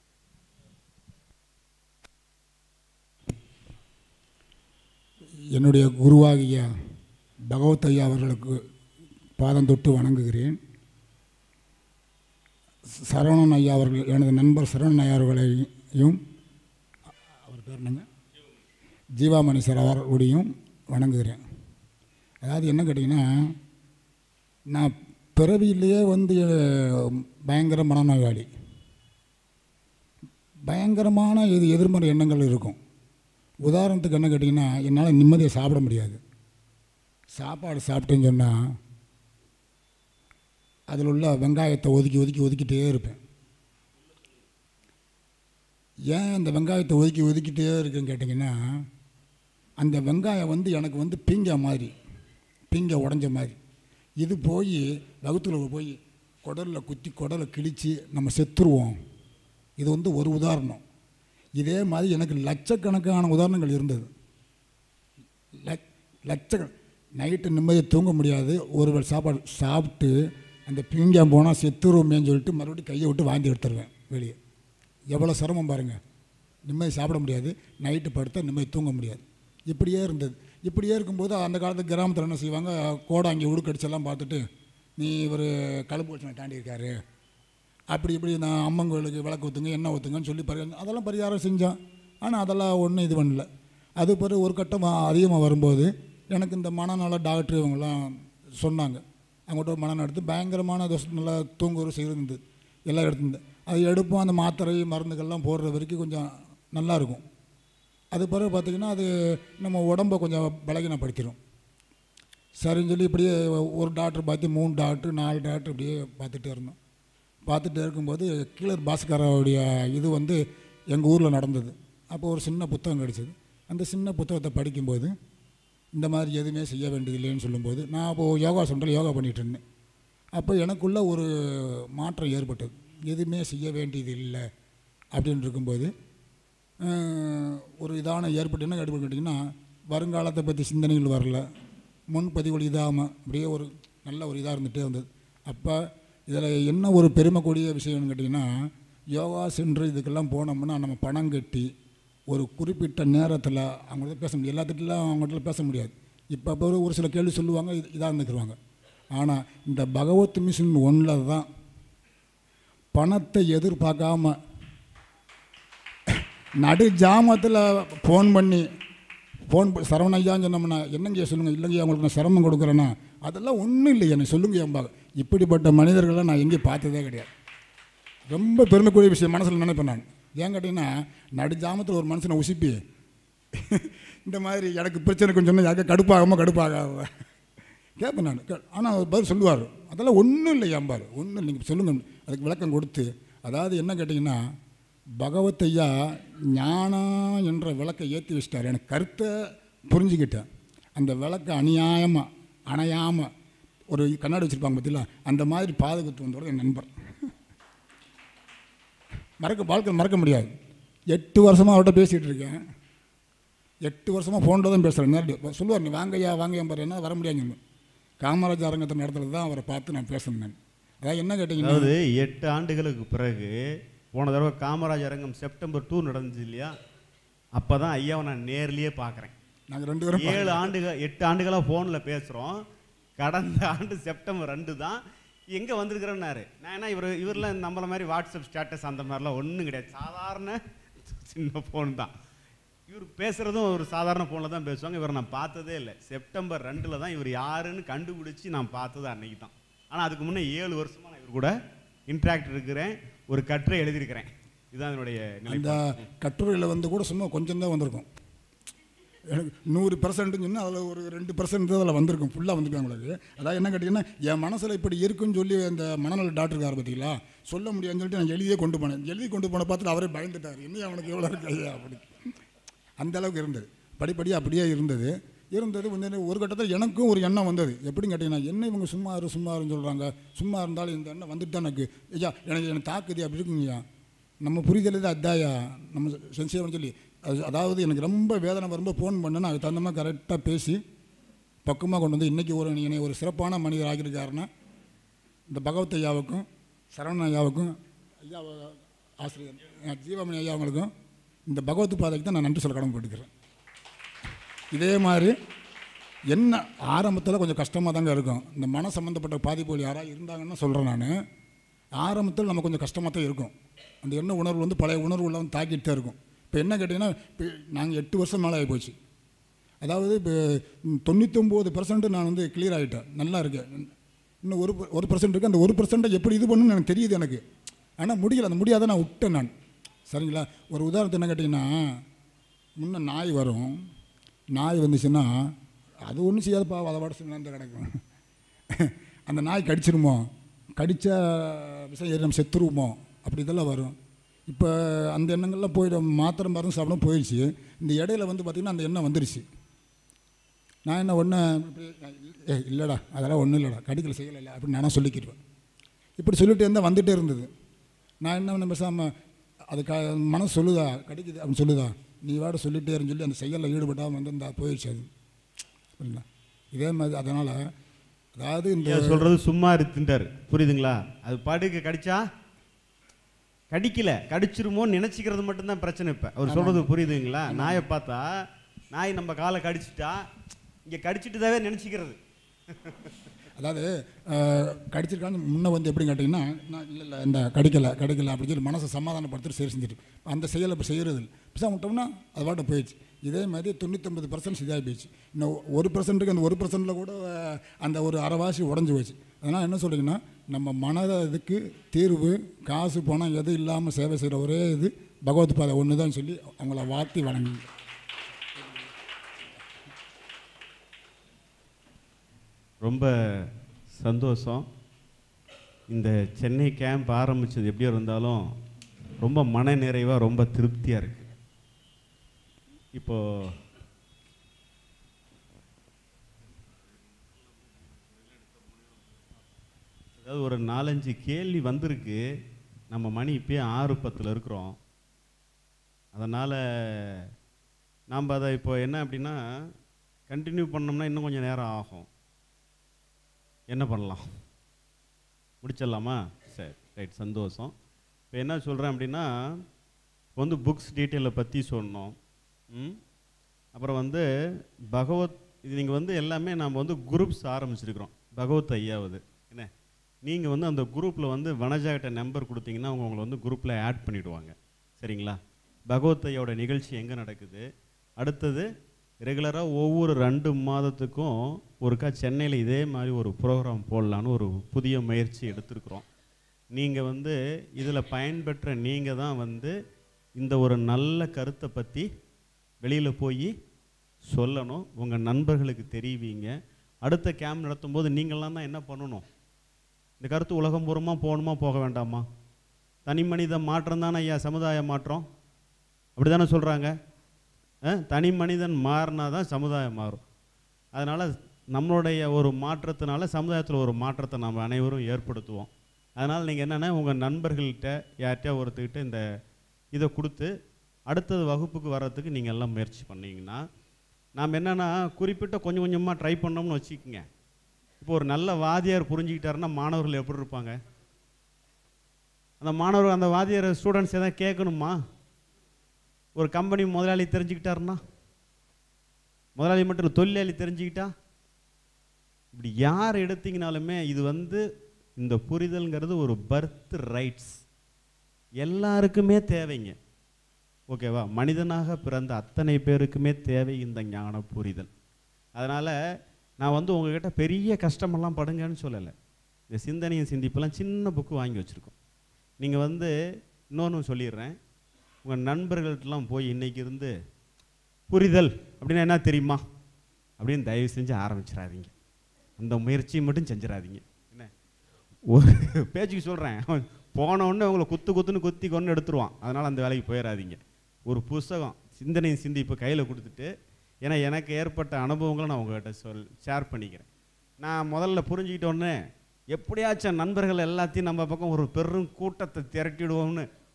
என்னுடைய குருவாகிய பகவத் ஐயா அவர்களுக்கு பாதம் தொட்டு வணங்குகிறேன். சரவணன் ஐயா அவர்கள், எனது நண்பர் சரவணன் ஐயா அவர்களையும், அவர் பேர் என்னங்க, ஜீவாமணி சார் அவர்களுடையும் வணங்குகிறேன். அதாவது என்ன கேட்டிங்கன்னா, நான் பிறவியிலேயே பயங்கர மனநோயாளி. பயங்கரமான எதிர்மறை எண்ணங்கள் இருக்கும். உதாரணத்துக்கு என்ன கேட்டிங்கன்னா, என்னால் நிம்மதியாக சாப்பிட முடியாது. சாப்பாடு சாப்பிட்டேன்னு சொன்னால் அதில் உள்ள வெங்காயத்தை ஒதுக்கிட்டே இருப்பேன். ஏன் இந்த வெங்காயத்தை ஒதுக்கிட்டே இருக்குன்னு கேட்டிங்கன்னா, அந்த வெங்காயம் எனக்கு பீங்கா உடஞ்ச மாதிரி. இது போய் வகுத்தில் போய் குடலில் குத்தி குடலை கிழித்து நம்ம செத்துருவோம். இது ஒரு உதாரணம். இதே மாதிரி எனக்கு லட்சக்கணக்கான உதாரணங்கள் இருந்தது. நைட்டு நிம்மதியை தூங்க முடியாது. ஒருவேளை சாப்பாடு சாப்பிட்டு அந்த பீங்கா போனால் செத்துருவோமேன்னு சொல்லிட்டு மறுபடியும் கையை விட்டு வாந்தி எடுத்துருவேன் வெளியே. எவ்வளோ சிரமம் பாருங்கள். நிம்மதி சாப்பிட முடியாது, நைட்டு படுத்தா நிம்மதி தூங்க முடியாது. இப்படியே இருந்தது. இப்படியே இருக்கும்போது அந்த காலத்து கிராமத்தில் என்ன செய்வாங்க, கோடாங்கி உடுக்கடிச்செல்லாம் பார்த்துட்டு, நீ ஒரு கழுப்பு வச்சு தாண்டி இருக்காரு, அப்படி இப்படி நான் அம்மன் கோயிலுக்கு விளக்கு ஊற்றுங்க, எண்ணெய் ஊற்றுங்கன்னு சொல்லி அதெல்லாம் பரிகாரம் செஞ்சோம். ஆனால் அதெல்லாம் ஒன்றும் இது பண்ணல. அது பிறகு ஒரு கட்டம் அதிகமாக வரும்போது எனக்கு இந்த மனநல டாக்டர் இவங்கெல்லாம் சொன்னாங்க. அவங்கள்ட்ட மனம் எடுத்து பயங்கரமான நல்லா தூங்குற செய்கிறது எல்லாம் எடுத்துருந்தேன். அது எடுப்போம். அந்த மாத்திரை மருந்துகள்லாம் போடுற வரைக்கும் கொஞ்சம் நல்லாயிருக்கும். அது பிறகு பார்த்திங்கன்னா அது நம்ம உடம்பை கொஞ்சம் பலகீனப்படுத்திடும். சரின்னு சொல்லி இப்படியே ஒரு டாக்டர் பார்த்து 3 டாக்டர் 4 டாக்டர் இப்படியே பார்த்துட்டே இருக்கும்போது கீழர் பாஸ்கரோடைய இது எங்கள் ஊரில் நடந்தது. அப்போ ஒரு சின்ன புத்தகம் கிடச்சிது. அந்த சின்ன புத்தகத்தை படிக்கும்போது இந்த மாதிரி எதுவுமே செய்ய வேண்டியதில்லைன்னு சொல்லும்போது, நான் அப்போது யோகா சென்டரில் யோகா பண்ணிகிட்டு இருந்தேன். அப்போ எனக்குள்ளே ஒரு மாற்றம் ஏற்பட்டது. எதுவுமே செய்ய வேண்டியது இல்லை அப்படின்னு இருக்கும்போது ஒரு இதான ஏற்பட்டு என்ன கேட்டிங்கன்னா, வருங்காலத்தை பற்றி சிந்தனைகள் வரல, முன்பதிவுகள் இதாகாமல் அப்படியே ஒரு நல்ல ஒரு இதாக இருந்துகிட்டே இருந்தது. அப்போ இதில் என்ன ஒரு பெருமைக்கூடிய விஷயம்னு கேட்டிங்கன்னா, யோகா சென்று இதுக்கெல்லாம் போனோம்னா நம்ம பணம் கட்டி ஒரு குறிப்பிட்ட நேரத்தில் அவங்கள்ட்ட பேச முடியும். எல்லாத்துக்கிட்டலாம் அவங்கள்ட்ட பேச முடியாது. இப்போ ஒரு சில கேள்வி சொல்லுவாங்க, இதாக இருந்துக்குருவாங்க. ஆனால் இந்த பகவத் மிஷன் 1 தான் பணத்தை எதிர்பார்க்காம நடு ஜாமத்தில் ஃபோன் சரவண ஐயான்னு சொன்னோம்னா, என்னங்கய்யா சொல்லுங்கள், இல்லைங்கய்யா உங்களுக்கு நான் சிரமம் கொடுக்குறேன்னா, அதெல்லாம் ஒன்றும் இல்லை, என்னை சொல்லுங்க ஏம்பாங்க. இப்படிப்பட்ட மனிதர்கள்லாம் நான் எங்கேயும் பார்த்ததே கிடையாது. ரொம்ப பெருமைக்குரிய விஷயம் மனசில் நினைப்பேன் நான். ஏன் கேட்டிங்கன்னா, நடு ஜாமத்தில் ஒரு மனுஷனை உசுப்பி இந்த மாதிரி எனக்கு பிரச்சனை கொஞ்சம் சொன்னால் யாருக்கா கடுப்பாகாம கேட்பேன் நான். ஆனால் அவர் பதில் சொல்லுவார், அதெல்லாம் ஒன்றும் இல்லை ஏம்பார், ஒன்றும் இல்லை, நீங்கள் சொல்லுங்கள். அதுக்கு விளக்கம் கொடுத்து, அதாவது என்ன கேட்டிங்கன்னா, பகவத் ஐயா ஞானம் என்ற விளக்கை ஏற்றி வச்சிட்டார். எனக்கு கருத்தை புரிஞ்சுக்கிட்டேன். அந்த விளக்கை அணையாமல் ஒரு கண்ணாடி வச்சுருப்பாங்க பார்த்தீங்களா, அந்த மாதிரி பாதுகாத்து வந்தவர் என் நண்பர். வாழ்க்கை மறக்க முடியாது. 8 வருஷமாக அவர்கிட்ட பேசிகிட்டு இருக்கேன். 8 வருஷமாக ஃபோனில் தான் பேசுகிறேன். நேரடி சொல்லுவார், நீ வாங்கய்யா பாரு, என்ன வர முடியாது. காமராஜர் அரங்கத்தின் இடத்துல தான் அவரை பார்த்து நான் பேசுனேன். அதாவது என்ன கேட்டிங்கன்னா, அதாவது 8 ஆண்டுகளுக்கு பிறகு போன தடவை காமராஜர் அரங்கம் செப்டம்பர் 2 நடந்துச்சு இல்லையா, அப்போ தான் ஐயாவை நான் நேர்லேயே பார்க்குறேன். நாங்கள் 2 பேரும் 8 ஆண்டுகளாக ஃபோனில் பேசுகிறோம். கடந்த ஆண்டு செப்டம்பர் 2 தான் எங்கே வந்திருக்கிறேன்னாரு. நான் என்ன இவரெலாம் நம்மள மாதிரி வாட்ஸ்அப் ஸ்டேட்டஸ் அந்த மாதிரிலாம் ஒன்றும் கிடையாது, சாதாரண சின்ன ஃபோன் தான். இவர் பேசுகிறதும் ஒரு சாதாரண ஃபோனில் தான் பேசுவாங்க. இவரை நான் பார்த்ததே இல்லை. செப்டம்பர் 2 தான் இவர் யாருன்னு கண்டுபிடிச்சி நான் பார்த்தது அன்னைக்கு தான். ஆனால் அதுக்கு முன்னே 7 வருஷமாக நான் இவர் கூட இன்ட்ராக்ட் இருக்கிறேன். ஒரு கட்டுரை எழுதியிருக்கிறேன். இதுதான் என்னுடைய நிலை. அந்த கட்டுரையில் கூட சும்மா கொஞ்சம் தான் வந்திருக்கும். எனக்கு 100% சொன்னால் அதில் ஒரு 2% தான் அதில் வந்திருக்கும். ஃபுல்லாக வந்திருக்காங்க உங்களுக்கு. அதாவது என்ன கேட்டிங்கன்னா, என் மனசில் இப்படி இருக்குன்னு சொல்லி அந்த மனநல டாக்டருக்கு பார்த்தீங்களா, சொல்ல முடியாதுன்னு சொல்லிட்டு நான் எழுதி கொண்டு போன பார்த்துட்டு அவரே பயந்துட்டார், என்ன அவனுக்கு எவ்வளோ இருக்கு ஐயா அப்படி. அந்த அளவுக்கு இருந்தது. படிப்படியாக அப்படியே இருந்தது. ஒரு கட்டத்தில் எனக்கும் ஒரு எண்ணம் வந்தது. எப்படின்னு கேட்டிங்கன்னா, என்ன இவங்க சும்மாருன்னு சொல்கிறாங்க, சும்மா இருந்தாலும் இந்த எண்ணம் வந்துட்டு தான் எனக்கு ஐயா எனக்கு தாக்குது அப்படி இருக்குங்கய்யா. நம்ம புரிதல் இது அத்தாயா நம்ம சென்சியவன் சொல்லி அதாவது எனக்கு ரொம்ப வேதனை வரும்போது ஃபோன் பண்ணேன்னா அதுக்கு தகுந்த மாதிரி கரெக்டாக பேசி பக்குவமாக கொண்டு வந்து இன்றைக்கி என்னை ஒரு சிறப்பான மனிதர் ஆகியிருக்காருன்னா இந்த பகவத் ஐயாவுக்கும் சரவணன் ஐயாவுக்கும் ஐயா ஆசிரியர் ஜீவாமணி ஐயா அவங்களுக்கும் இந்த பகவத் பாதைக்கு தான் நான் நன்றி சொல்ல கடமைப்பட்டுக்கிறேன். இதே மாதிரி என்ன ஆரம்பத்தில் கொஞ்சம் கஷ்டமாக தாங்க இருக்கும். இந்த மன சம்மந்தப்பட்ட பாதிப்புகள் யாராவது இருந்தாங்கன்னு சொல்கிறேன் நான். ஆரம்பத்தில் நம்ம கொஞ்சம் கஷ்டமாக தான் இருக்கும். அந்த எண்ண உணர்வு வந்து பழைய உணர்வுல வந்து தாக்கிட்டு தான் இருக்கும். இப்போ என்ன கேட்டிங்கன்னா, இப்போ நாங்கள் 8 வருஷம் மேலே ஆகி போச்சு. அதாவது இப்போ 99% நான் வந்து கிளியர் ஆகிட்டேன், நல்லா இருக்கேன். இன்னும் 1% இருக்குது. அந்த 1% எப்படி இது பண்ணணும்னு எனக்கு தெரியுது எனக்கு. ஆனால் முடியலை, அந்த முடியாத நான் விட்டேன் நான். சரிங்களா? ஒரு உதாரணத்தை என்ன கேட்டிங்கன்னா, முன்னே நாய் வரும். நாய் வந்துச்சுன்னா அது ஒன்றும் செய்யாதுப்பா, அதை வாட சொன்ன கிடக்கும். அந்த நாய் கடிச்சிருமோ, கடித்தா விஷம் ஏறி நம்ம செத்துருவோமோ, அப்படி இதெல்லாம் வரும். இப்போ அந்த எண்ணங்கள்லாம் போய்ட்டு மாத்திரை மருந்து சாப்பிடும் போயிடுச்சு. இந்த இடையில வந்து பார்த்திங்கன்னா அந்த எண்ணம் வந்துருச்சு. நான் என்ன ஒன்று இல்லைடா அதெல்லாம் ஒன்றும் இல்லைடா, கடிக்கல செய்யலை அப்படின்னு நானும் சொல்லிக்கிடுவேன். இப்படி சொல்லிட்டு இருந்தால் வந்துகிட்டே இருந்தது. நான் என்ன பேசாமல் அது மனசு சொல்லுதா கடிக்குது அப்படின்னு சொல்லுதா, நீ வாட சொல்லிகிட்டே இருன்னு சொல்லி அந்த செயலில் ஈடுபட்டால் வந்து இந்த போயிடுச்சு அது. சரிங்களா? இதே மாதிரி அதனால் அதாவது இந்த சொல்கிறது சும்மா இருக்குன்றார், புரியுதுங்களா? அது பாட்டுக்கு கடிச்சா கடிக்கல, கடிச்சிருமோன்னு நினச்சிக்கிறது மட்டும்தான் பிரச்சனை. இப்போ அவர் சொல்கிறது புரியுதுங்களா? நாயை பார்த்தா நாய் நம்ம காலை கடிச்சிட்டா இங்கே கடிச்சிட்டுதாவே நினச்சிக்கிறது. அதாவது கடிச்சிருக்கான்னு முன்னே வந்து எப்படின்னு கேட்டிங்கன்னா, நான் இல்லை இந்த கடிக்கலை அப்படின்னு சொல்லி மனசை சமாதானப்படுத்திட்டு சரி செஞ்சுட்டு அந்த செயலை இப்போ செய்கிறது இல்லை. பிசா விட்டோம்னா அது பாட்டை போயிடுச்சு. இதே மாதிரி 99% இதாகி போயிடுச்சு. இன்னும் 1%க்கு அந்த 1%ல் கூட அந்த ஒரு அரைவாசி உடஞ்சி போயிடுச்சு. அதனால் என்ன சொல்கிறீங்கன்னா, நம்ம மனதை இதுக்கு தீர்வு காசு பணம் எது இல்லாமல் சேவை செய்கிற ஒரே இது பகவத் பாதை ஒன்று தான் சொல்லி அவங்கள வாழ்த்தி வணங்கி. ரொம்ப சந்தோஷம். இந்த சென்னை கேம்ப் ஆரம்பித்தது எப்படியோ இருந்தாலும் ரொம்ப மன நிறைவாக ரொம்ப திருப்தியாக இருக்குது. இப்போது அதாவது ஒரு 4-5 கேள்வி வந்திருக்கு. நம்ம மணி இப்போயே 6:10 இருக்கிறோம். அதனால் நாம் அதை இப்போ என்ன அப்படின்னா கண்டினியூ பண்ணோம்னா இன்னும் கொஞ்சம் நேரம் ஆகும். என்ன பண்ணலாம்? முடிச்சிடலாமா? சரி, ரைட், சந்தோஷம். இப்போ என்ன சொல்கிறேன் அப்படின்னா, இப்போ வந்து புக்ஸ் டீட்டெயிலை பற்றி சொன்னோம். அப்புறம் வந்து பகவத் இது நீங்கள் வந்து எல்லாமே நாம் வந்து குரூப்ஸ் ஆரம்பிச்சிருக்கிறோம். பகவத் ஐயாவது என்ன, நீங்கள் வந்து அந்த குரூப்பில் வந்து வனஜாகிட்ட நம்பர் கொடுத்தீங்கன்னா அவங்க உங்களை வந்து குரூப்பில் ஆட் பண்ணிவிடுவாங்க. சரிங்களா? பகவத் ஐயாவோட நிகழ்ச்சி எங்கே நடக்குது, அடுத்தது ரெகுலராக ஒவ்வொரு 2 மாதத்துக்கும் ஒருக்கா சென்னையில் இதே மாதிரி ஒரு ப்ரோக்ராம் போடலான்னு ஒரு புதிய முயற்சி எடுத்திருக்கிறோம். நீங்கள் வந்து இதில் பயன்பெற்ற நீங்கள் தான் வந்து இந்த ஒரு நல்ல கருத்தை பற்றி வெளியில் போய் சொல்லணும், உங்கள் நண்பர்களுக்கு தெரிவிங்க. அடுத்த கேம்ப் நடத்தும்போது நீங்களாம் தான் என்ன பண்ணணும், இந்த கருத்து உலகம் பூரமாக போகணுமா போக வேண்டாமா? தனி மனித மாற்றம் தானே ஐயா சமுதாய மாற்றம், அப்படி தானே சொல்கிறாங்க. தனி மனிதன் மாறினா தான் சமுதாயம் மாறும். அதனால் நம்மளுடைய ஒரு மாற்றத்தினால சமுதாயத்தில் ஒரு மாற்றத்தை நம்ம அனைவரும் ஏற்படுத்துவோம். அதனால் நீங்கள் என்னென்னா உங்கள் நண்பர்கள்கிட்ட யார்கிட்டயா ஒருத்தர்கிட்ட இந்த இதை கொடுத்து அடுத்தது வகுப்புக்கு வர்றதுக்கு நீங்கள் எல்லாம் முயற்சி பண்ணிங்கன்னா, நாம் என்னென்னா குறிப்பிட்ட கொஞ்சம் கொஞ்சமாக ட்ரை பண்ணோம்னு வச்சுக்கோங்க. இப்போ ஒரு நல்ல வாத்தியார் புரிஞ்சுக்கிட்டாருன்னா மாணவர்கள் எப்படி இருப்பாங்க? அந்த மாணவர்கள் அந்த வாத்தியார் ஸ்டூடெண்ட்ஸ் எதாவது கேட்கணுமா? ஒரு கம்பெனி முதலாளி தெரிஞ்சுக்கிட்டாருன்னா, முதலாளி மட்டும் இல்லை தொழிலாளி தெரிஞ்சுக்கிட்டா, இப்படி யார் எடுத்தீங்கனாலுமே இது வந்து இந்த புரிதல்ங்கிறது ஒரு பர்த் ரைட்ஸ் எல்லாருக்குமே தேவைங்க. ஓகேவா? மனிதனாக பிறந்த அத்தனை பேருக்குமே தேவை இந்த ஞான புரிதல். அதனால் நான் வந்து உங்ககிட்ட பெரிய கஷ்டமெல்லாம் படுங்கன்னு சொல்லலை. இந்த சிந்தனையும் சிந்திப்பெல்லாம் சின்ன புக்கு வாங்கி வச்சுருக்கோம். நீங்கள் வந்து இன்னொன்று சொல்லிடுறேன், உங்கள் நண்பர்கள்ட்டெலாம் போய் இன்றைக்கி இருந்து புரிதல் அப்படின்னா என்ன தெரியுமா அப்படின்னு தயவு செஞ்சு ஆரம்பிச்சிடாதீங்க. அந்த முயற்சியை மட்டும் செஞ்சிடாதீங்க. என்ன ஒரு பேச்சுக்கு சொல்கிறேன், போனவுடனே உங்களை குத்துன்னு குத்தி கொண்டு எடுத்துருவான். அதனால் அந்த வேலைக்கு போயிடாதீங்க. ஒரு புஸ்தகம் சிந்தனையும் சிந்திப்பு கையில் கொடுத்துட்டு, ஏன்னா எனக்கு ஏற்பட்ட அனுபவங்களை நான் உங்கள்கிட்ட ஷேர் பண்ணிக்கிறேன். நான் முதல்ல புரிஞ்சுக்கிட்டோன்னே எப்படியாச்சும் நண்பர்கள் எல்லாத்தையும் நம்ம பக்கம் ஒரு பெரும் கூட்டத்தை திரட்டிடுவோம்னு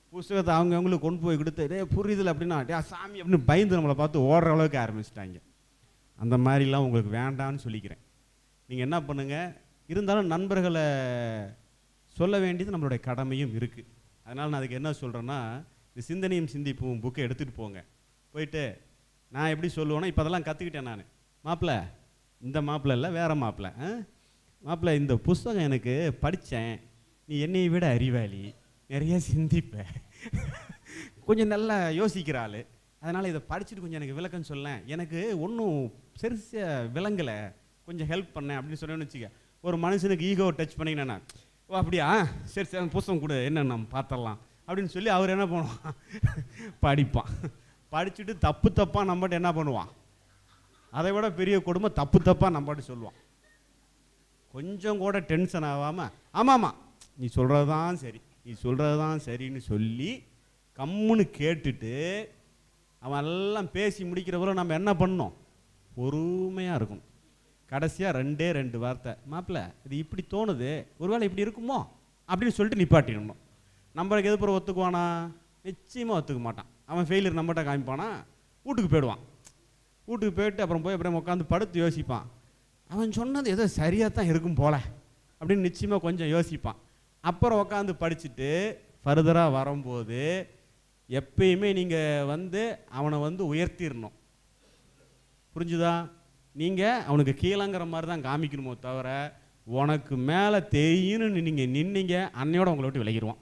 புஸ்தகத்தை அவங்களுக்கு கொண்டு போய் கொடுத்து டே புரியுதில்ல அப்படின்னா டே சாமி அப்படின்னு பயந்து நம்மளை பார்த்து ஓடுற அளவுக்கு ஆரம்பிச்சிட்டாங்க. அந்த மாதிரிலாம் உங்களுக்கு வேண்டான்னு சொல்லிக்கிறேன். நீங்கள் என்ன பண்ணுங்கள், இருந்தாலும் நண்பர்களை சொல்ல வேண்டியது நம்மளுடைய கடமையும் இருக்குது. அதனால் நான் அதுக்கு என்ன சொல்கிறேன்னா, இந்த சிந்தனையும் சிந்திப்பும் புக்கை எடுத்துகிட்டு போங்க. போயிட்டு நான் எப்படி சொல்லுவேன்னா, இப்போ அதெல்லாம் கற்றுக்கிட்டேன் நான். மாப்பிள்ளை, இந்த மாப்பிள்ளை இல்லை வேறு மாப்பிள்ளை, மாப்பிள்ளை இந்த புஸ்தகம் எனக்கு படித்தேன், நீ என்னை விட அறிவாளி, நிறைய சிந்திப்ப, கொஞ்சம் நல்லா யோசிக்கிற ஆள், அதனால் இதை படிச்சுட்டு கொஞ்சம் எனக்கு விளக்கம் சொல்லேன், எனக்கு ஒன்றும் பெருசாக விளங்கலை, கொஞ்சம் ஹெல்ப் பண்ணேன் அப்படின்னு சொன்னேன்னு வச்சுக்க. ஒரு மனுஷனுக்கு ஈகோ டச் பண்ணிங்கன்னா, ஓ அப்படியா, சரி சரி புஸ்தகம் கொடு என்ன நம்ம பார்த்துடலாம் அப்படின்னு சொல்லி அவர் என்ன பண்ணுவான், படிப்பான். படிச்சுட்டு தப்பு தப்பாக நம்மகிட்ட என்ன பண்ணுவான், அதை விட பெரிய கொடுமை தப்பு தப்பாக நம்மகிட்ட சொல்லுவான். கொஞ்சம் கூட டென்ஷன் ஆகாமல் ஆமாம்மா நீ சொல்கிறது தான் சரி, நீ சொல்கிறது தான் சரின்னு சொல்லி கம்முன்னு கேட்டுட்டு அவன் எல்லாம் பேசி முடிக்கிறவரை நம்ம என்ன பண்ணணும், பொறுமையாக இருக்கணும். கடைசியாக ரெண்டு வார்த்தை, மாப்பிள்ளை இது இப்படி தோணுது, ஒருவேளை இப்படி இருக்குமோ அப்படின்னு சொல்லிட்டு நிப்பாட்டிடணும். நம்மளுக்கு எது பிறகு ஒத்துக்குவானா, நிச்சயமாக ஒத்துக்க மாட்டான். அவன் ஃபெயிலியர் நம்மகிட்ட காமிப்பானா, வீட்டுக்கு போயிடுவான். வீட்டுக்கு போயிட்டு அப்புறம் போய் அப்படியே உட்காந்து படுத்து யோசிப்பான், அவன் சொன்னது ஏதோ சரியாக தான் இருக்கும் போல அப்படின்னு நிச்சயமாக கொஞ்சம் யோசிப்பான். அப்புறம் உட்காந்து படிச்சுட்டு ஃபர்தராக வரும்போது எப்பயுமே நீங்கள் அவனை உயர்த்திடணும். புரிஞ்சுதா? நீங்கள் அவனுக்கு கீழங்கிற மாதிரி தான் காமிக்கணுமோ தவிர, உனக்கு மேலே தெரியும்னு நீங்கள் நின்னீங்க அன்னையோட உங்களை விட்டு விலகிடுவான்.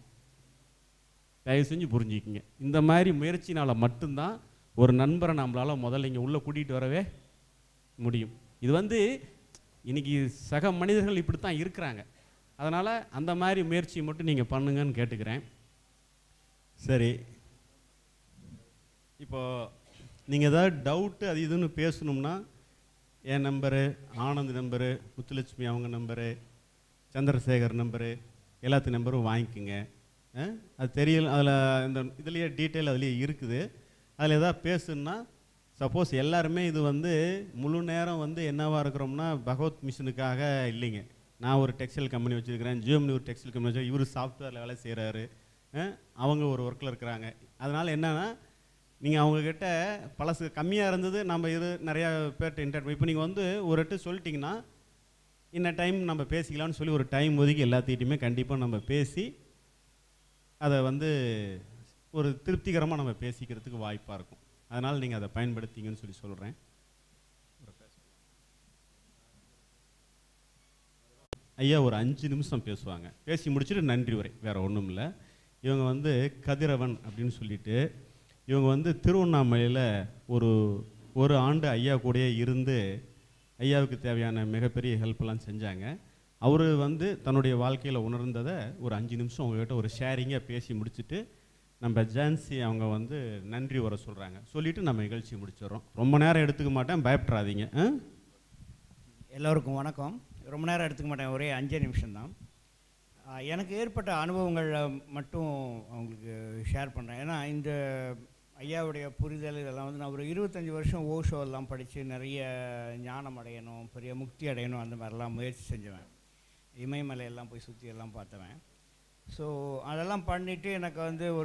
தயவு செஞ்சு புரிஞ்சுக்கிங்க. இந்த மாதிரி முயற்சினால் மட்டும்தான் ஒரு நண்பரை நம்மளால் முதல்ல இங்கே உள்ளே கூட்டிகிட்டு வரவே முடியும். இது இன்றைக்கி சக மனிதர்கள் இப்படி தான் இருக்கிறாங்க. அதனால் அந்த மாதிரி முயற்சி மட்டும் நீங்கள் பண்ணுங்கன்னு கேட்டுக்கிறேன். சரி, இப்போது நீங்கள் ஏதாவது டவுட்டு அது இதுன்னு பேசணும்னா என் நம்பரு, ஆனந்த் நம்பரு, முத்துலட்சுமி அவங்க நம்பரு, சந்திரசேகர் நம்பரு, எல்லாத்து நம்பரும் வாங்கிக்கோங்க. அது தெரியல, அதில் இந்த இதுலேயே டீட்டெயில் அதுலேயே இருக்குது. அதில் எதாவது பேசுன்னா, சப்போஸ் எல்லாருமே இது முழு நேரம் என்னவாக இருக்கிறோம்னா பகவத் மிஷனுக்காக இல்லைங்க. நான் ஒரு டெக்ஸ்டைல் கம்பெனி வச்சுருக்கிறேன், ஜியோம்னி ஒரு டெக்ஸ்டைல் கம்பெனி வச்சு, இவர் சாஃப்ட்வேரில் வேலை செய்கிறாரு, அவங்க ஒரு ஒர்க்கில் இருக்கிறாங்க. அதனால் என்னென்னா, நீங்கள் அவங்கக்கிட்ட பழசு கம்மியாக இருந்தது, நம்ம இது நிறையா பேர்கிட்ட இன்டர்ட் இப்போ நீங்கள் ஒரு இடத்து சொல்லிட்டிங்கன்னா இன்ன டைம் நம்ம பேசிக்கலாம்னு சொல்லி ஒரு டைம் ஒதுக்கி எல்லாத்திட்டையுமே கண்டிப்பாக நம்ம பேசி அதை ஒரு திருப்திகரமாக நம்ம பேசிக்கிறதுக்கு வாய்ப்பாக இருக்கும். அதனால் நீங்கள் அதை பயன்படுத்திங்கன்னு சொல்லி சொல்கிறேன். ஐயா ஒரு 5 நிமிஷம் பேசுவாங்க, பேசி முடிச்சுட்டு நன்றி உரை, வேறு ஒன்றும் இல்லை. இவங்க கதிரவன் அப்படின்னு சொல்லிட்டு இவங்க திருவண்ணாமலையில் ஒரு ஆண்டு ஐயா கூடயே இருந்து ஐயாவுக்கு தேவையான மிகப்பெரிய ஹெல்ப்லாம் செஞ்சாங்க. அவர் தன்னுடைய வாழ்க்கையில் உணர்ந்ததை ஒரு 5 நிமிஷம் உங்கள்கிட்ட ஒரு ஷேரிங்காக பேசி முடிச்சுட்டு நம்ம ஜான்சி அவங்க நன்றி வர சொல்கிறாங்க. சொல்லிவிட்டு நம்ம நிகழ்ச்சி முடிச்சிடறோம். ரொம்ப நேரம் எடுத்துக்க மாட்டேன், பயப்படாதீங்க. எல்லோருக்கும் வணக்கம். ரொம்ப நேரம் எடுத்துக்க மாட்டேன், ஒரே 5 நிமிஷம்தான். எனக்கு ஏற்பட்ட அனுபவங்கள் மட்டும் அவங்களுக்கு ஷேர் பண்ணுறேன். ஏன்னா இந்த ஐயாவுடைய புரிதல் இதெல்லாம் நான் ஒரு 25 வருஷம் ஓஷோ எல்லாம் படித்து நிறைய ஞானம் அடையணும், பெரிய முக்தி அடையணும், அந்த மாதிரிலாம் முயற்சி செஞ்சுவேன். இமயமலையெல்லாம் போய் சுற்றி எல்லாம் பார்த்தவன். ஸோ அதெல்லாம் பண்ணிவிட்டு எனக்கு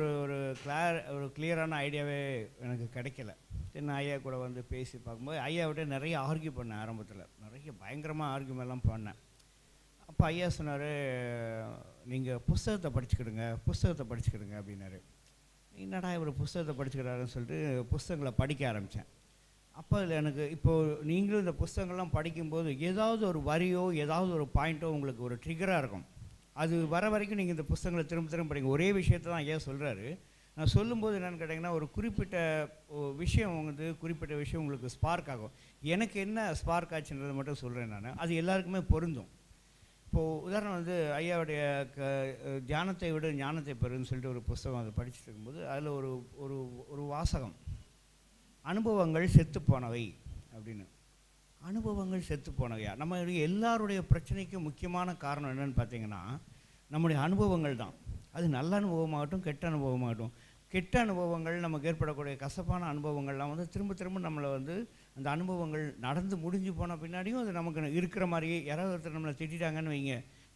ஒரு கிளியரான ஐடியாவே எனக்கு கிடைக்கல. நான் ஐயா கூட பேசி பார்க்கும்போது ஐயாவிட்ட நிறைய ஆர்கியூ பண்ணேன். ஆரம்பத்தில் நிறைய பயங்கரமாக ஆர்கியூமெல்லாம் பண்ணேன். அப்போ ஐயா சொன்னார், நீங்கள் புஸ்தகத்தை படிச்சுக்கிடுங்க அப்படின்னாரு. என்னடா இவர் புஸ்தகத்தை படிச்சுக்கிறாருன்னு சொல்லிட்டு புஸ்தகங்களை படிக்க ஆரம்பித்தேன். அப்போ அதில் எனக்கு இப்போது நீங்களும் இந்த புஸ்தகங்கள்லாம் படிக்கும்போது ஏதாவது ஒரு வரியோ ஏதாவது ஒரு பாயிண்ட்டோ உங்களுக்கு ஒரு ட்ரிகராக இருக்கும். அது வர வரைக்கும் நீங்கள் இந்த புஸ்தகங்களை திரும்ப படிங்க. ஒரே விஷயத்தை தான் ஐயா சொல்கிறாரு. நான் சொல்லும்போது என்னென்னு கேட்டிங்கன்னா, ஒரு குறிப்பிட்ட விஷயம் குறிப்பிட்ட விஷயம் உங்களுக்கு ஸ்பார்க் ஆகும். எனக்கு என்ன ஸ்பார்க் ஆச்சுன்றதை மட்டும் சொல்கிறேன் நான். அது எல்லாருக்குமே பொருந்தும். இப்போது உதாரணம் ஐயாவுடைய தியானத்தை விட ஞானத்தை பெறுன்னு சொல்லிட்டு ஒரு புஸ்தகம் அதை படிச்சுட்டு இருக்கும்போது அதில் ஒரு வாசகம், அனுபவங்கள் செத்துப்போனவை அப்படின்னு. அனுபவங்கள் செத்துப்போனவையா? நம்ம எல்லாருடைய பிரச்சனைக்கும் முக்கியமான காரணம் என்னென்னு பார்த்தீங்கன்னா நம்முடைய அனுபவங்கள் தான். அது நல்ல அனுபவமாகட்டும் கெட்ட அனுபவமாகட்டும். கெட்ட அனுபவங்கள், நமக்கு ஏற்படக்கூடிய கசப்பான அனுபவங்கள்லாம் திரும்ப திரும்ப நம்மளை அந்த அனுபவங்கள் நடந்து முடிஞ்சு போன பின்னாடியும் அது நமக்கு இருக்கிற மாதிரியே. யாராவது ஒருத்தர் நம்மளை திட்டாங்கன்னு வைங்க,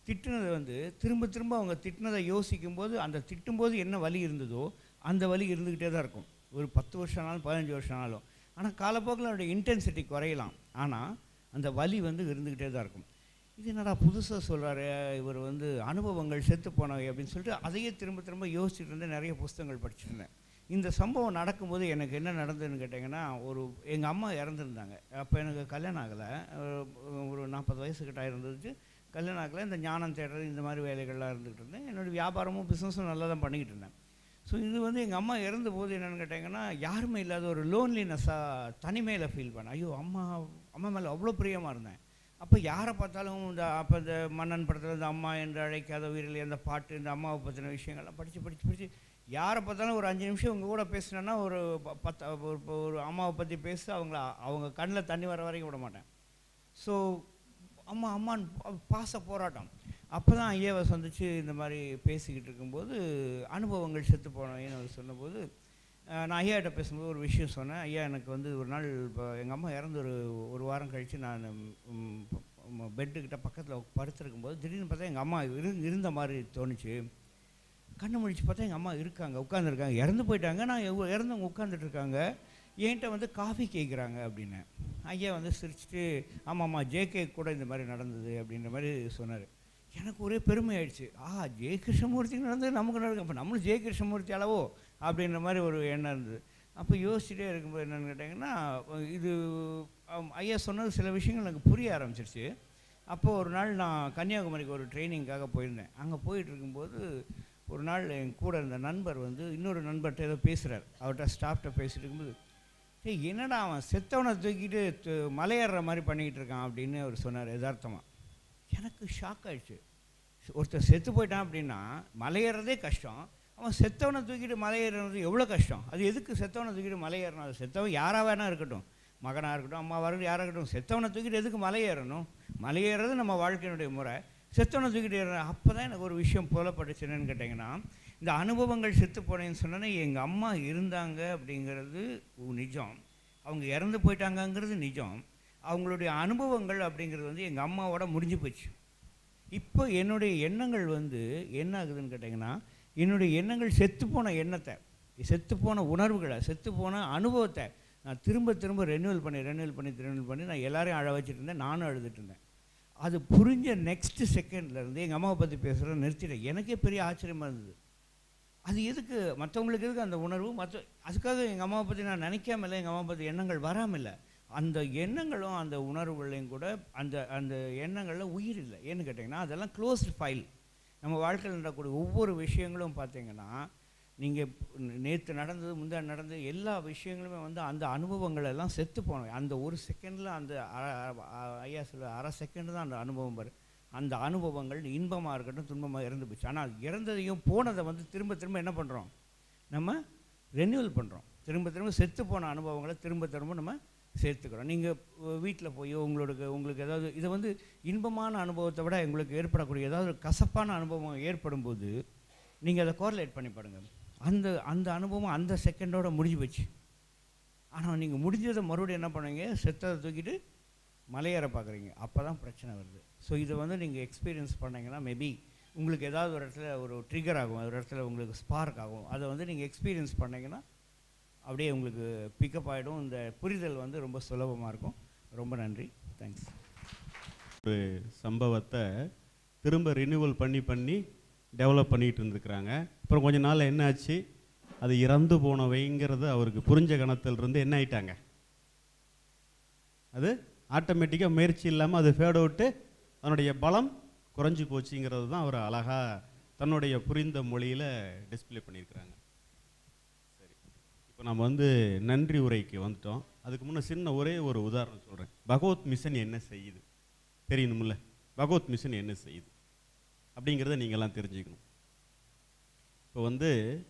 திட்டுனது வந்து திரும்ப திரும்ப அவங்க திட்டினதை யோசிக்கும்போது அந்த திட்டும்போது என்ன வலி இருந்ததோ அந்த வலி இருந்துக்கிட்டே தான் இருக்கும். ஒரு 10 வருஷம் ஆனாலும் 15 வருஷம் ஆனாலும். ஆனால் காலப்போக்கில் அதோடைய இன்டென்சிட்டி குறையலாம், ஆனால் அந்த வலி வந்து இருந்துக்கிட்டே தான் இருக்கும். இது என்னடா புதுசாக சொல்கிறாரு இவர் வந்து அனுபவங்கள் செத்து போனவை அப்படின்னு சொல்லிட்டு அதையே திரும்ப திரும்ப யோசிச்சுட்டு இருந்து நிறைய புஸ்தகங்கள் படிச்சுருந்தேன். இந்த சம்பவம் நடக்கும்போது எனக்கு என்ன நடந்ததுன்னு கேட்டிங்கன்னா, எங்கள் அம்மா இறந்துருந்தாங்க. அப்போ எனக்கு கல்யாணம் ஆகலை, ஒரு 40 வயசுக்கிட்ட இருந்துச்சு. கல்யாணம் ஆகலை. இந்த ஞானம் தேடுறது இந்த மாதிரி வேலைகள்லாம் இருந்துகிட்டு இருந்தேன். என்னோடய வியாபாரமும் பிஸ்னஸும் நல்லா தான் பண்ணிக்கிட்டு இருந்தேன். ஸோ இது வந்து எங்கள் அம்மா இறந்த போது என்னென்னு கேட்டிங்கன்னா, யாருமே இல்லாத ஒரு லோன்லினஸ்ஸாக தனிமையில் ஃபீல் பண்ணேன். ஐயோ அம்மா மேலே அவ்வளோ பிரியமாக இருந்தேன். அப்போ யாரை பார்த்தாலும் இந்த மன்னன் படத்தில் இந்த அம்மா என்று அழைக்காத உயிரில் அந்த பாட்டு, இந்த அம்மாவை பற்றின விஷயங்கள்லாம் படித்து யாரை பார்த்தாலும் ஒரு 5 நிமிஷம் உங்கள் கூட பேசினேன்னா ஒரு ஒரு அம்மாவை பற்றி பேச அவங்க கண்ணில் தண்ணி வர வரைக்கும் விட மாட்டேன். ஸோ அம்மான்னு பாச போராட்டம். அப்போ தான் ஐயாவை சந்தித்து இந்த மாதிரி பேசிக்கிட்டு இருக்கும்போது அனுபவங்கள் செத்து போனேன்னு அவர் சொன்னபோது நான் ஐயாட்ட பேசும்போது ஒரு விஷயம் சொன்னேன். ஐயா எனக்கு வந்து ஒரு நாள் இப்போ எங்கள் அம்மா இறந்து ஒரு வாரம் கழித்து நான் பெட்டுக்கிட்ட பக்கத்தில் படுத்துருக்கும்போது திடீர்னு பார்த்தா எங்கள் அம்மா இருந்த மாதிரி தோணுச்சு. கண்ணு முழிச்சு பார்த்தா எங்கள் அம்மா இருக்காங்க, உட்காந்துருக்காங்க. இறந்து போயிட்டாங்க, நான் இறந்தவங்க உட்காந்துட்ருக்காங்க. என்கிட்ட வந்து காஃபி கேட்குறாங்க அப்படின்னு. ஐயா வந்து சிரிச்சுட்டு ஆமாம்மா ஜேகே கூட இந்த மாதிரி நடந்தது அப்படின்ற மாதிரி சொன்னார். எனக்கு ஒரே பெருமை ஆயிடுச்சு. ஜெய கிருஷ்ணமூர்த்திக்கு நடந்தது நமக்கு நடக்கும், அப்போ நம்மளும் ஜெய கிருஷ்ணமூர்த்தி அளவோ அப்படின்ற மாதிரி ஒரு எண்ணம் இருந்தது. அப்போ யோசிச்சுட்டே இருக்கும்போது என்னென்னு கேட்டிங்கன்னா, இது ஐயா சொன்னது சில விஷயங்கள் எனக்கு புரிய ஆரம்பிச்சிருச்சு. அப்போது ஒரு நாள் நான் கன்னியாகுமரிக்கு ஒரு ட்ரைனிங்காக போயிருந்தேன். அங்கே போயிட்டு இருக்கும்போது ஒரு நாள் என் கூட இருந்த நண்பர் வந்து இன்னொரு நண்பர்கிட்ட ஏதோ பேசுகிறார். அவர்கிட்ட ஸ்டாஃப்கிட்ட பேசிட்டு இருக்கும்போது, என்னடா அவன் செத்தவனை தூக்கிட்டு மலையேறுற மாதிரி பண்ணிக்கிட்டு இருக்கான் அப்படின்னு அவர் சொன்னார் யதார்த்தமாக. எனக்கு ஷாக் ஆகிடுச்சு. ஒருத்தர் செத்து போயிட்டான் அப்படின்னா மலையேறதே கஷ்டம், அவன் செத்தவனை தூக்கிட்டு மலையேறது எவ்வளோ கஷ்டம். அது எதுக்கு செத்தவனை தூக்கிட்டு மலையேறணும்? அது செத்தவன் யாராக வேணா இருக்கட்டும், மகனாக இருக்கட்டும், அம்மாவாக இருக்கட்டும், யாராக இருக்கட்டும், செத்தவனை தூக்கிட்டு எதுக்கு மலையேறணும்? மலையேறது நம்ம வாழ்க்கையினுடைய முறை. செத்தவனை தூக்கிட்டு ஏறணும். அப்போ தான் எனக்கு ஒரு விஷயம் புலப்பட்டுச்சு. என்னன்னு கேட்டிங்கன்னா, இந்த அனுபவங்கள் செத்து போனேன்னு சொன்னோன்னே எங்கள் அம்மா இருந்தாங்க அப்படிங்கிறது நிஜம், அவங்க இறந்து போயிட்டாங்கங்கிறது நிஜம். அவங்களுடைய அனுபவங்கள் அப்படிங்கிறது வந்து எங்கள் அம்மாவோட முடிஞ்சு போச்சு. இப்போ என்னுடைய எண்ணங்கள் வந்து என்ன ஆகுதுன்னு கேட்டிங்கன்னா, என்னுடைய எண்ணங்கள் செத்துப்போன எண்ணத்தை, செத்துப்போன உணர்வுகளை, செத்துப்போன அனுபவத்தை நான் திரும்ப திரும்ப ரெனியூவல் பண்ணி நான் எல்லாரையும் அழ வச்சுட்டு இருந்தேன், நானும் அழுதுட்டு இருந்தேன். அது புரிஞ்ச நெக்ஸ்ட் செகண்ட்லேருந்து எங்கள் அம்மாவை பற்றி பேசுகிறேன் நிறுத்திட்டேன். எனக்கே பெரிய ஆச்சரியமாக இருந்தது. அது எதுக்கு மற்றவங்களுக்கு எதுக்கு அந்த உணர்வு? அதுக்காக எங்கள் அம்மாவை பற்றி நான் நினைக்காம இல்லை, எங்கள் அம்மாவை பற்றி எண்ணங்கள் வராமல் இல்லை. அந்த எண்ணங்களும் அந்த உணர்வுகளையும் கூட அந்த எண்ணங்களில் உயிர் இல்லை. ஏன்னு கேட்டிங்கன்னா அதெல்லாம் க்ளோஸ்டு ஃபைல். நம்ம வாழ்க்கையில் நடக்கக்கூடிய ஒவ்வொரு விஷயங்களும் பார்த்தீங்கன்னா, நீங்கள் நேற்று நடந்தது, முந்தான நடந்தது எல்லா விஷயங்களுமே வந்து அந்த அனுபவங்கள் எல்லாம் செத்து போனோம். அந்த ஒரு செகண்டில் அந்த ஐயா சொல்ல அரை செகண்டு தான் அந்த அனுபவம் வரும். அந்த அனுபவங்கள் இன்பமாக இருக்கட்டும் துன்பமாக இறந்து போச்சு. ஆனால் இறந்ததையும் போனதை வந்து திரும்ப திரும்ப என்ன பண்ணுறோம், நம்ம ரெனியூவல் பண்ணுறோம். திரும்ப திரும்ப செத்து போன அனுபவங்களை திரும்ப திரும்ப நம்ம சேர்த்துக்கிறோம். நீங்கள் வீட்டில் போய் உங்களுக்கு ஏதாவது இதை வந்து இன்பமான அனுபவத்தை விட உங்களுக்கு ஏற்படக்கூடிய ஏதாவது ஒரு கசப்பான அனுபவம் ஏற்படும் போது நீங்கள் அதை கோரிலேட் பண்ணி பாருங்கள். அந்த அனுபவம் அந்த செகண்டோட முடிஞ்சு போச்சு. ஆனால் நீங்கள் முடிஞ்சதை மறுபடியும் என்ன பண்ணுவீங்க, செத்ததை தூக்கிட்டு மலையேற பார்க்குறீங்க. அப்போ தான் பிரச்சனை வருது. ஸோ இதை வந்து நீங்கள் எக்ஸ்பீரியன்ஸ் பண்ணிங்கன்னா மேபி உங்களுக்கு ஏதாவது ஒரு இடத்துல ஒரு ட்ரிகர் ஆகும், ஒரு இடத்துல உங்களுக்கு ஸ்பார்க் ஆகும். அதை வந்து நீங்கள் எக்ஸ்பீரியன்ஸ் பண்ணிங்கன்னா அப்படியே உங்களுக்கு பிக்கப் ஆகிடும். இந்த புரிதல் வந்து ரொம்ப சுலபமாக இருக்கும். ரொம்ப நன்றி, தேங்க்ஸ். ஒரு சம்பவத்தை திரும்ப ரினியூவல் பண்ணி டெவலப் பண்ணிகிட்டு இருந்துருக்குறாங்க. அப்புறம் கொஞ்ச நாள் என்ன ஆச்சு, அது இறந்து போனவைங்கிறது அவருக்கு புரிஞ்ச கணத்திலிருந்து என்ன ஆயிட்டாங்க, அது ஆட்டோமேட்டிக்காக முயற்சி இல்லாமல் அது ஃபேட் அவுட்டு, அதனுடைய பலம் குறைஞ்சி போச்சுங்கிறது தான் அவர் அழகாக தன்னுடைய புரிந்த மொழியில் டிஸ்பிளே பண்ணியிருக்கிறாங்க. சரி, இப்போ நம்ம வந்து நன்றி உரைக்கு வந்துட்டோம். அதுக்கு முன்னே சின்ன ஒரே ஒரு உதாரணம் சொல்கிறேன். பகவத் மிஷன் என்ன செய்யுது தெரியணும்ல, பகவத் மிஷன் என்ன செய்யுது அப்படிங்கிறத நீங்கள்லாம் தெரிஞ்சுக்கணும். இப்போ வந்து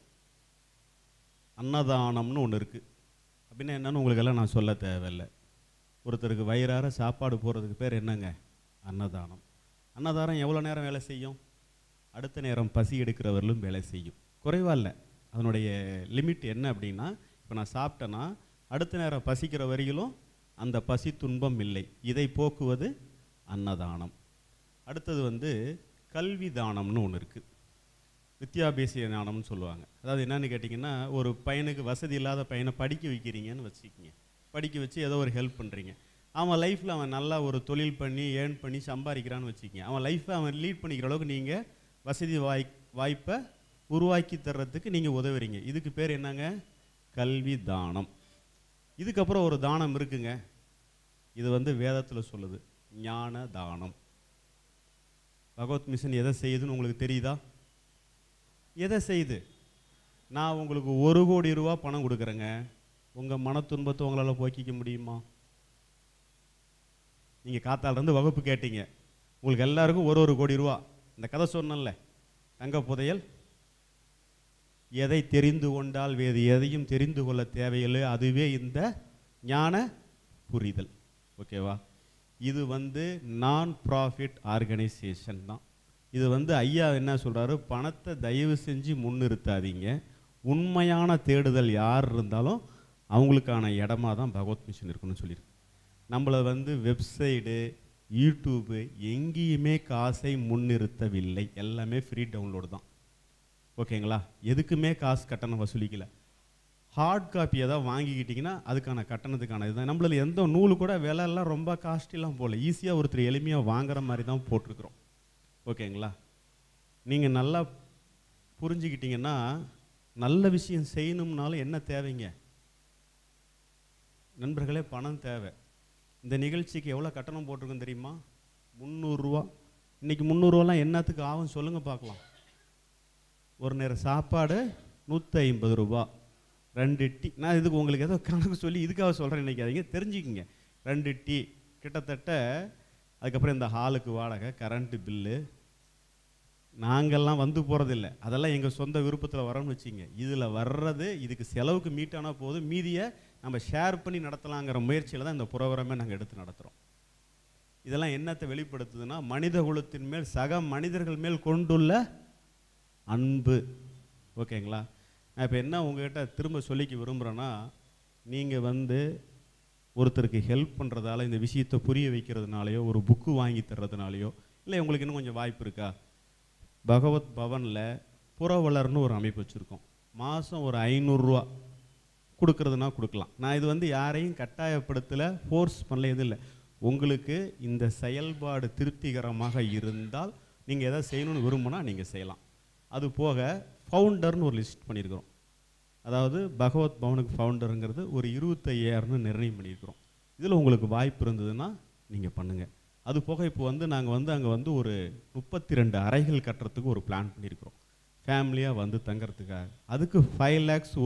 அன்னதானம்னு ஒன்று இருக்குது. அப்படின்னா என்னன்னு உங்களுக்கெல்லாம் நான் சொல்ல தேவையில்லை. ஒருத்தருக்கு வயிறார சாப்பாடு போகிறதுக்கு பேர் என்னங்க, அன்னதானம். அன்னதானம் எவ்வளோ நேரம் வேலை செய்யும், அடுத்த நேரம் பசி எடுக்கிறவர்களும் வேலை செய்யும். குறைவாக இல்லை, அதனுடைய லிமிட் என்ன அப்படின்னா, இப்போ நான் சாப்பிட்டேன்னா அடுத்த நேரம் பசிக்கிற வரையிலும் அந்த பசி துன்பம் இல்லை. இதை போக்குவது அன்னதானம். அடுத்தது வந்து கல்வி தானம்னு ஒன்று இருக்குது, வித்யாபேசிய தானம்னு சொல்லுவாங்க. அதாவது என்னன்னு கேட்டிங்கன்னா, ஒரு பையனுக்கு வசதி இல்லாத பையனை படிக்க வைக்கிறீங்கன்னு வச்சுக்கிங்க, படிக்க வச்சு ஏதோ ஒரு ஹெல்ப் பண்ணுறீங்க. அவன் லைஃப்பில் அவன் நல்லா ஒரு தொழில் பண்ணி ஏர்ன் பண்ணி சம்பாதிக்கிறான்னு வச்சுக்கிங்க. அவன் லைஃப்பை அவன் லீட் பண்ணிக்கிற அளவுக்கு நீங்கள் வசதி வாய்ப்பை உருவாக்கி தர்றதுக்கு நீங்கள் உதவுறீங்க. இதுக்கு பேர் என்னங்க? கல்வி தானம். இதுக்கப்புறம் ஒரு தானம் இருக்குங்க, இது வந்து வேதத்தில் சொல்லுது, ஞான தானம். பகவத் மிஷன் எதை செய்யுதுன்னு உங்களுக்கு தெரியுதா? எதை செய்யுது? நான் உங்களுக்கு 1 கோடி ரூபா பணம் கொடுக்குறேங்க, உங்கள் மன துன்பத்தை உங்களால் போக்கிக்க முடியுமா? நீங்கள் காத்தாலேருந்து வகுப்பு கேட்டீங்க, உங்களுக்கு எல்லாருக்கும் 1 கோடி ரூபா. இந்த கதை சொன்னேன்ல, தங்க புதையல், எதை தெரிந்து கொண்டால் வேறு எதையும் தெரிந்து கொள்ள தேவையில்லை, அதுவே இந்த ஞான புரிதல். ஓகேவா? இது வந்து நான் ப்ராஃபிட் ஆர்கனைசேஷன் தான். இது வந்து ஐயா என்ன சொல்கிறாரு, பணத்தை தயவு செஞ்சு முன்னிறுத்தாதீங்க, உண்மையான தேடுதல் யார் இருந்தாலும் அவங்களுக்கான இடமா தான் பகவத் மிஷன் இருக்குன்னு சொல்லியிருக்கு. நம்மளை வந்து வெப்சைடு, யூடியூப்பு எங்கேயுமே காசை முன்னிறுத்தவில்லை, எல்லாமே ஃப்ரீ டவுன்லோடு தான். ஓகேங்களா? எதுக்குமே காசு கட்டணம் வசூலிக்கலை. ஹார்ட் காப்பி ஏதாவது வாங்கிக்கிட்டிங்கன்னா அதுக்கான கட்டணத்துக்கான இதுதான். நம்மள எந்த நூல் கூட விலையெல்லாம் ரொம்ப காஸ்ட்லிலாம் போகல, ஈஸியாக ஒருத்தர் எளிமையாக வாங்குற மாதிரி தான் போட்டிருக்கிறோம். ஓகேங்களா? நீங்கள் நல்லா புரிஞ்சுக்கிட்டிங்கன்னா, நல்ல விஷயம் செய்யணும்னாலும் என்ன தேவைங்க நண்பர்களே? பணம் தேவை. இந்த நிகழ்ச்சிக்கு எவ்வளோ கட்டணம் போட்டிருக்கோம் தெரியுமா? 300 ரூபா. இன்றைக்கி 300 ரூபாலாம் என்னத்துக்கு ஆகும் சொல்லுங்கள் பார்க்கலாம். ஒரு நேரம் சாப்பாடு 150 ரூபா, 2 டீ. நான் இதுக்கு உங்களுக்கு ஏதோ கணக்கு சொல்லி இதுக்காக சொல்கிறேன் நினைக்காதீங்க, தெரிஞ்சுக்கிங்க. 2 டீ கிட்டத்தட்ட. அதுக்கப்புறம் இந்த ஹாலுக்கு வாடகை, கரண்ட்டு பில்லு, நாங்கள்லாம் வந்து போகிறதில்ல, அதெல்லாம் எங்கள் சொந்த விருப்பத்தில் வரோன்னு வச்சுங்க. இதில் வர்றது இதுக்கு செலவுக்கு மீட்டானால் போதும், மீதியை நம்ம ஷேர் பண்ணி நடத்தலாங்கிற முயற்சியில் தான் இந்த ப்ரோக்ராமே நாங்கள் எடுத்து நடத்துகிறோம். இதெல்லாம் என்னத்தை வெளிப்படுத்துதுன்னா, மனித குலத்தின் மேல், சக மனிதர்கள் மேல் கொண்டுள்ள அன்பு. ஓகேங்களா? நான் இப்போ என்ன உங்கள்கிட்ட திரும்ப சொல்லிக்க விரும்புகிறேன்னா, நீங்கள் வந்து ஒருத்தருக்கு ஹெல்ப் பண்ணுறதால, இந்த விஷயத்தை புரிய வைக்கிறதுனாலையோ, ஒரு புக்கு வாங்கி தர்றதுனாலையோ, இல்லை உங்களுக்கு இன்னும் கொஞ்சம் வாய்ப்பு இருக்கா, பகவத் பவனில் புறவலர்னு ஒரு அமைப்பு வச்சுருக்கோம். மாதம் ஒரு 500 ரூபா கொடுக்குறதுனா கொடுக்கலாம். நான் இது வந்து யாரையும் கட்டாயப்படுத்தலை, ஃபோர்ஸ் பண்ணல, எதுவும் இல்லை. உங்களுக்கு இந்த செயல்பாடு திருப்திகரமாக இருந்தால் நீங்கள் எதாவது செய்யணும்னு விரும்பினா நீங்கள் செய்யலாம். அது போக ஃபவுண்டர்னு ஒரு லிஸ்ட் பண்ணியிருக்கிறோம். அதாவது பகவத் பவனுக்கு ஃபவுண்டருங்கிறது ஒரு 25,000ன்னு நிர்ணயம் பண்ணியிருக்கிறோம். இதில் உங்களுக்கு வாய்ப்பு இருந்ததுன்னா நீங்கள் பண்ணுங்கள். அது போக இப்போ வந்து நாங்கள் வந்து அங்கே வந்து ஒரு 32 அறைகள் கட்டுறதுக்கு ஒரு பிளான் பண்ணியிருக்கிறோம், ஃபேமிலியாக வந்து தங்கிறதுக்காக. அதுக்கு 5 lakhs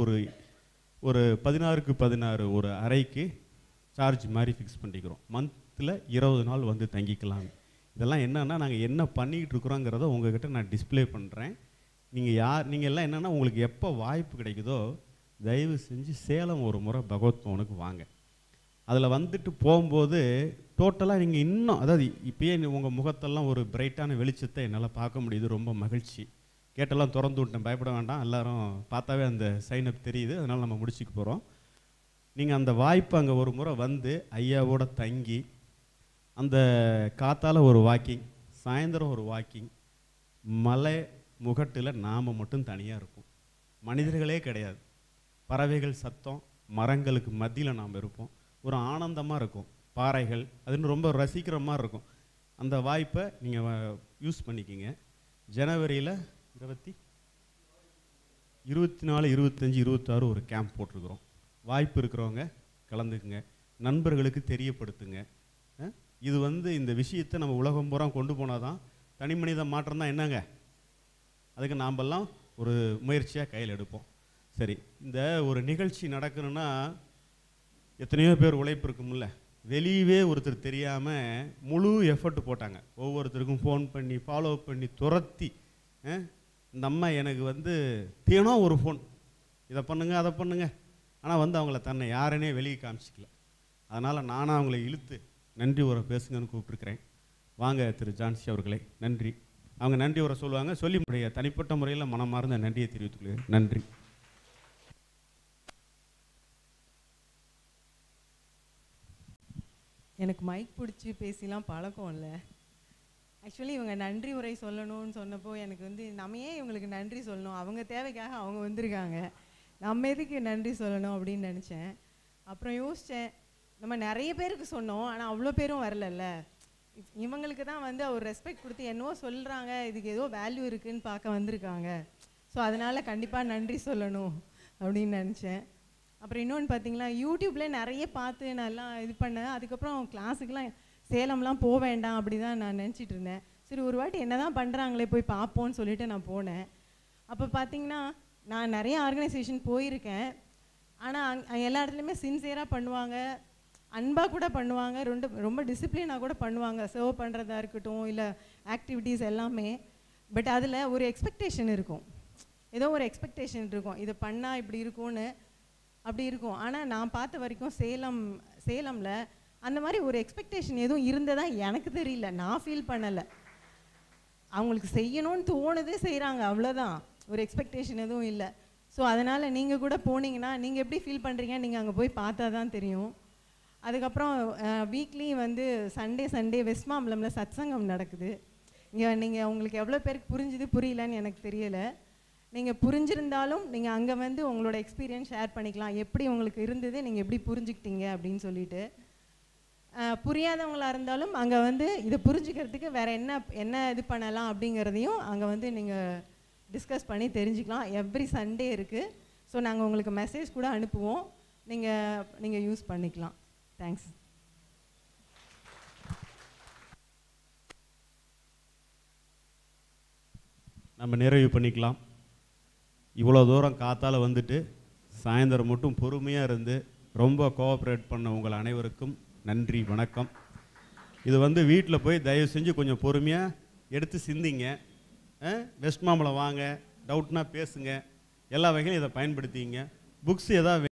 ஒரு 16க்கு 16 ஒரு அறைக்கு சார்ஜ் மாதிரி ஃபிக்ஸ் பண்ணிக்கிறோம். மந்தில் 20 நாள் வந்து தங்கிக்கலாம். இதெல்லாம் என்னென்னா நாங்கள் என்ன பண்ணிக்கிட்டு இருக்கிறோங்கிறத உங்கள்கிட்ட நான் டிஸ்பிளே பண்ணுறேன். நீங்கள் எல்லாம் என்னென்னா, உங்களுக்கு எப்போ வாய்ப்பு கிடைக்குதோ தயவு செஞ்சு சேலம் ஒரு முறை பகவத் பவனுக்கு வாங்க. அதில் வந்துட்டு போகும்போது டோட்டலாக நீங்கள் இன்னும், அதாவது இப்போயே உங்கள் முகத்தெல்லாம் ஒரு பிரைட்டான வெளிச்சத்தை என்னால் பார்க்க முடியுது. ரொம்ப மகிழ்ச்சி. கேட்டெல்லாம் திறந்து விட்டேன், பயப்பட வேண்டாம், எல்லோரும் பார்த்தாவே அந்த சைனப் தெரியுது, அதனால் நம்ம முடிச்சுக்க போகிறோம். நீங்கள் அந்த வாய்ப்பு அங்கே ஒரு முறை வந்து ஐயாவோட தங்கி, அந்த காத்தால் ஒரு வாக்கிங், சாயந்தரம் ஒரு வாக்கிங், மலை முகட்டில் நாம் மட்டும் தனியாக இருப்போம், மனிதர்களே கிடையாது, பறவைகள் சத்தம், மரங்களுக்கு மத்தியில் நாம் இருப்போம், ஒரு ஆனந்தமாக இருக்கும், பாறைகள், அதுன்னு ரொம்ப ரசிக்கிற மாதிரி இருக்கும். அந்த வாய்ப்பை நீங்கள் யூஸ் பண்ணிக்கிங்க. ஜனவரியில் 24, 25, 26 ஒரு கேம்ப் போட்டிருக்கிறோம். வாய்ப்பு இருக்கிறவங்க கலந்துக்குங்க, நண்பர்களுக்கு தெரியப்படுத்துங்க. இது வந்து இந்த விஷயத்தை நம்ம உலகம் பூரா கொண்டு போனால் தான் தனி மனித மாற்றம் தான். என்னங்க, அதுக்கு நாமெல்லாம் ஒரு முயற்சியாக கையில் எடுப்போம். சரி, இந்த ஒரு நிகழ்ச்சி நடக்கணும்னா எத்தனையோ பேர் உழைப்பு இருக்கும்ல. வெளியவே ஒருத்தர் தெரியாமல் முழு எஃபர்ட் போட்டாங்க. ஒவ்வொருத்தருக்கும் ஃபோன் பண்ணி ஃபாலோ பண்ணி துரத்தி, இந்த அம்மா எனக்கு வந்து தினம் ஒரு ஃபோன், இதை பண்ணுங்க அதை பண்ணுங்க, ஆனால் வந்து அவங்கள தன்னை யாருன்னே வெளியே காமிச்சிக்கல. அதனால் நானாக அவங்கள இழுத்து நன்றி உரை பேசுங்கன்னு கூப்பிட்டுருக்கிறேன். வாங்க திரு ஜான்சி அவர்களே, நன்றி. அவங்க நன்றி உரை சொல்லுவாங்க, சொல்லி முடிய தனிப்பட்ட முறையில் மனமார்ந்த நன்றியை தெரிவித்துக்கொள்கிறேன். நன்றி. எனக்கு மைக் பிடிச்சி பேசிலாம் பழக்கம் இல்லை. ஆக்சுவலி இவங்க நன்றி உரை சொல்லணும்னு சொன்னப்போ எனக்கு வந்து நம்ம ஏன் இவங்களுக்கு நன்றி சொல்லணும், அவங்க தேவைக்காக அவங்க வந்திருக்காங்க, நம்ம எதுக்கு நன்றி சொல்லணும் அப்படின்னு நினச்சேன். அப்புறம் யோசித்தேன், நம்ம நிறைய பேருக்கு சொன்னோம் ஆனால் அவ்வளோ பேரும் வரலல்ல, இவங்களுக்கு தான் வந்து அவர் ரெஸ்பெக்ட் கொடுத்து என்னவோ சொல்கிறாங்க, இதுக்கு ஏதோ வேல்யூ இருக்குதுன்னு பார்க்க வந்திருக்காங்க. ஸோ அதனால் கண்டிப்பாக நன்றி சொல்லணும் அப்படின்னு நினச்சேன். அப்புறம் இன்னொன்று பார்த்தீங்களா, யூடியூப்பில் நிறைய பார்த்து நான்லாம் இது பண்ணேன். அதுக்கப்புறம் கிளாஸுக்கெலாம் சேலம்லாம் போக வேண்டாம் அப்படி தான் நான் நினச்சிட்டு இருந்தேன். சரி ஒரு வாட்டி என்ன தான் பண்ணுறாங்களே போய் பார்ப்போன்னு சொல்லிட்டு நான் போனேன். அப்போ பார்த்தீங்கன்னா நான் நிறைய ஆர்கனைசேஷன் போயிருக்கேன். ஆனால் எல்லா இடத்துலையுமே சின்சியராக பண்ணுவாங்க, அன்பாக கூட பண்ணுவாங்க, ரொம்ப டிசிப்ளினாக கூட பண்ணுவாங்க, சர்வ் பண்ணுறதா இருக்கட்டும் இல்லை ஆக்டிவிட்டீஸ் எல்லாமே. பட் அதில் ஒரு எக்ஸ்பெக்டேஷன் இருக்கும், ஏதோ ஒரு எக்ஸ்பெக்டேஷன் இருக்கும், இதை பண்ணால் இப்படி இருக்கும்னு அப்படி இருக்கும். ஆனால் நான் பார்த்த வரைக்கும் சேலமில் அந்த மாதிரி ஒரு எக்ஸ்பெக்டேஷன் எதுவும் இருந்ததா எனக்கு தெரியல, நான் ஃபீல் பண்ணலை. அவங்களுக்கு செய்யணும்னு தோணுதே செய்கிறாங்க, அவ்வளோதான், ஒரு எக்ஸ்பெக்டேஷன் எதுவும் இல்லை. ஸோ அதனால் நீங்கள் கூட போனீங்கன்னா நீங்கள் எப்படி ஃபீல் பண்ணுறீங்க நீங்கள் அங்கே போய் பார்த்தா தான் தெரியும். அதுக்கப்புறம் வீக்லி வந்து சண்டே வெஸ்ட் மாம்பலமில் சத்சங்கம் நடக்குது. இங்கே நீங்கள் உங்களுக்கு எவ்வளோ பேருக்கு புரிஞ்சுது புரியலன்னு எனக்கு தெரியலை. நீங்கள் புரிஞ்சிருந்தாலும் நீங்கள் அங்கே வந்து உங்களோட எக்ஸ்பீரியன்ஸ் ஷேர் பண்ணிக்கலாம், எப்படி உங்களுக்கு இருந்தது, நீங்கள் எப்படி புரிஞ்சுக்கிட்டீங்க அப்படின்னு சொல்லிட்டு. புரியாதவங்களாக இருந்தாலும் அங்கே வந்து இதை புரிஞ்சுக்கிறதுக்கு வேறு என்ன இது பண்ணலாம் அப்படிங்கிறதையும் அங்கே வந்து நீங்கள் டிஸ்கஸ் பண்ணி தெரிஞ்சுக்கலாம். எவ்ரி சண்டே இருக்குது. ஸோ நாங்கள் உங்களுக்கு மெசேஜ் கூட அனுப்புவோம், நீங்கள் யூஸ் பண்ணிக்கலாம். தேங்க்ஸ். நம்ம நிறைவு பண்ணிக்கலாம். இவ்வளோ தூரம் காத்தால் வந்துட்டு சாயந்தரம் மட்டும் பொறுமையாக இருந்து ரொம்ப கோஆப்ரேட் பண்ண உங்கள் அனைவருக்கும் நன்றி, வணக்கம். இது வந்து வீட்டில் போய் தயவு செஞ்சு கொஞ்சம் பொறுமையாக எடுத்து சிந்திங்க. வெஸ்ட் மாம்பலம் வாங்க, டவுட்னா பேசுங்க, எல்லா வகையிலும் இதை பயன்படுத்திங்க. புக்ஸ் எதாவது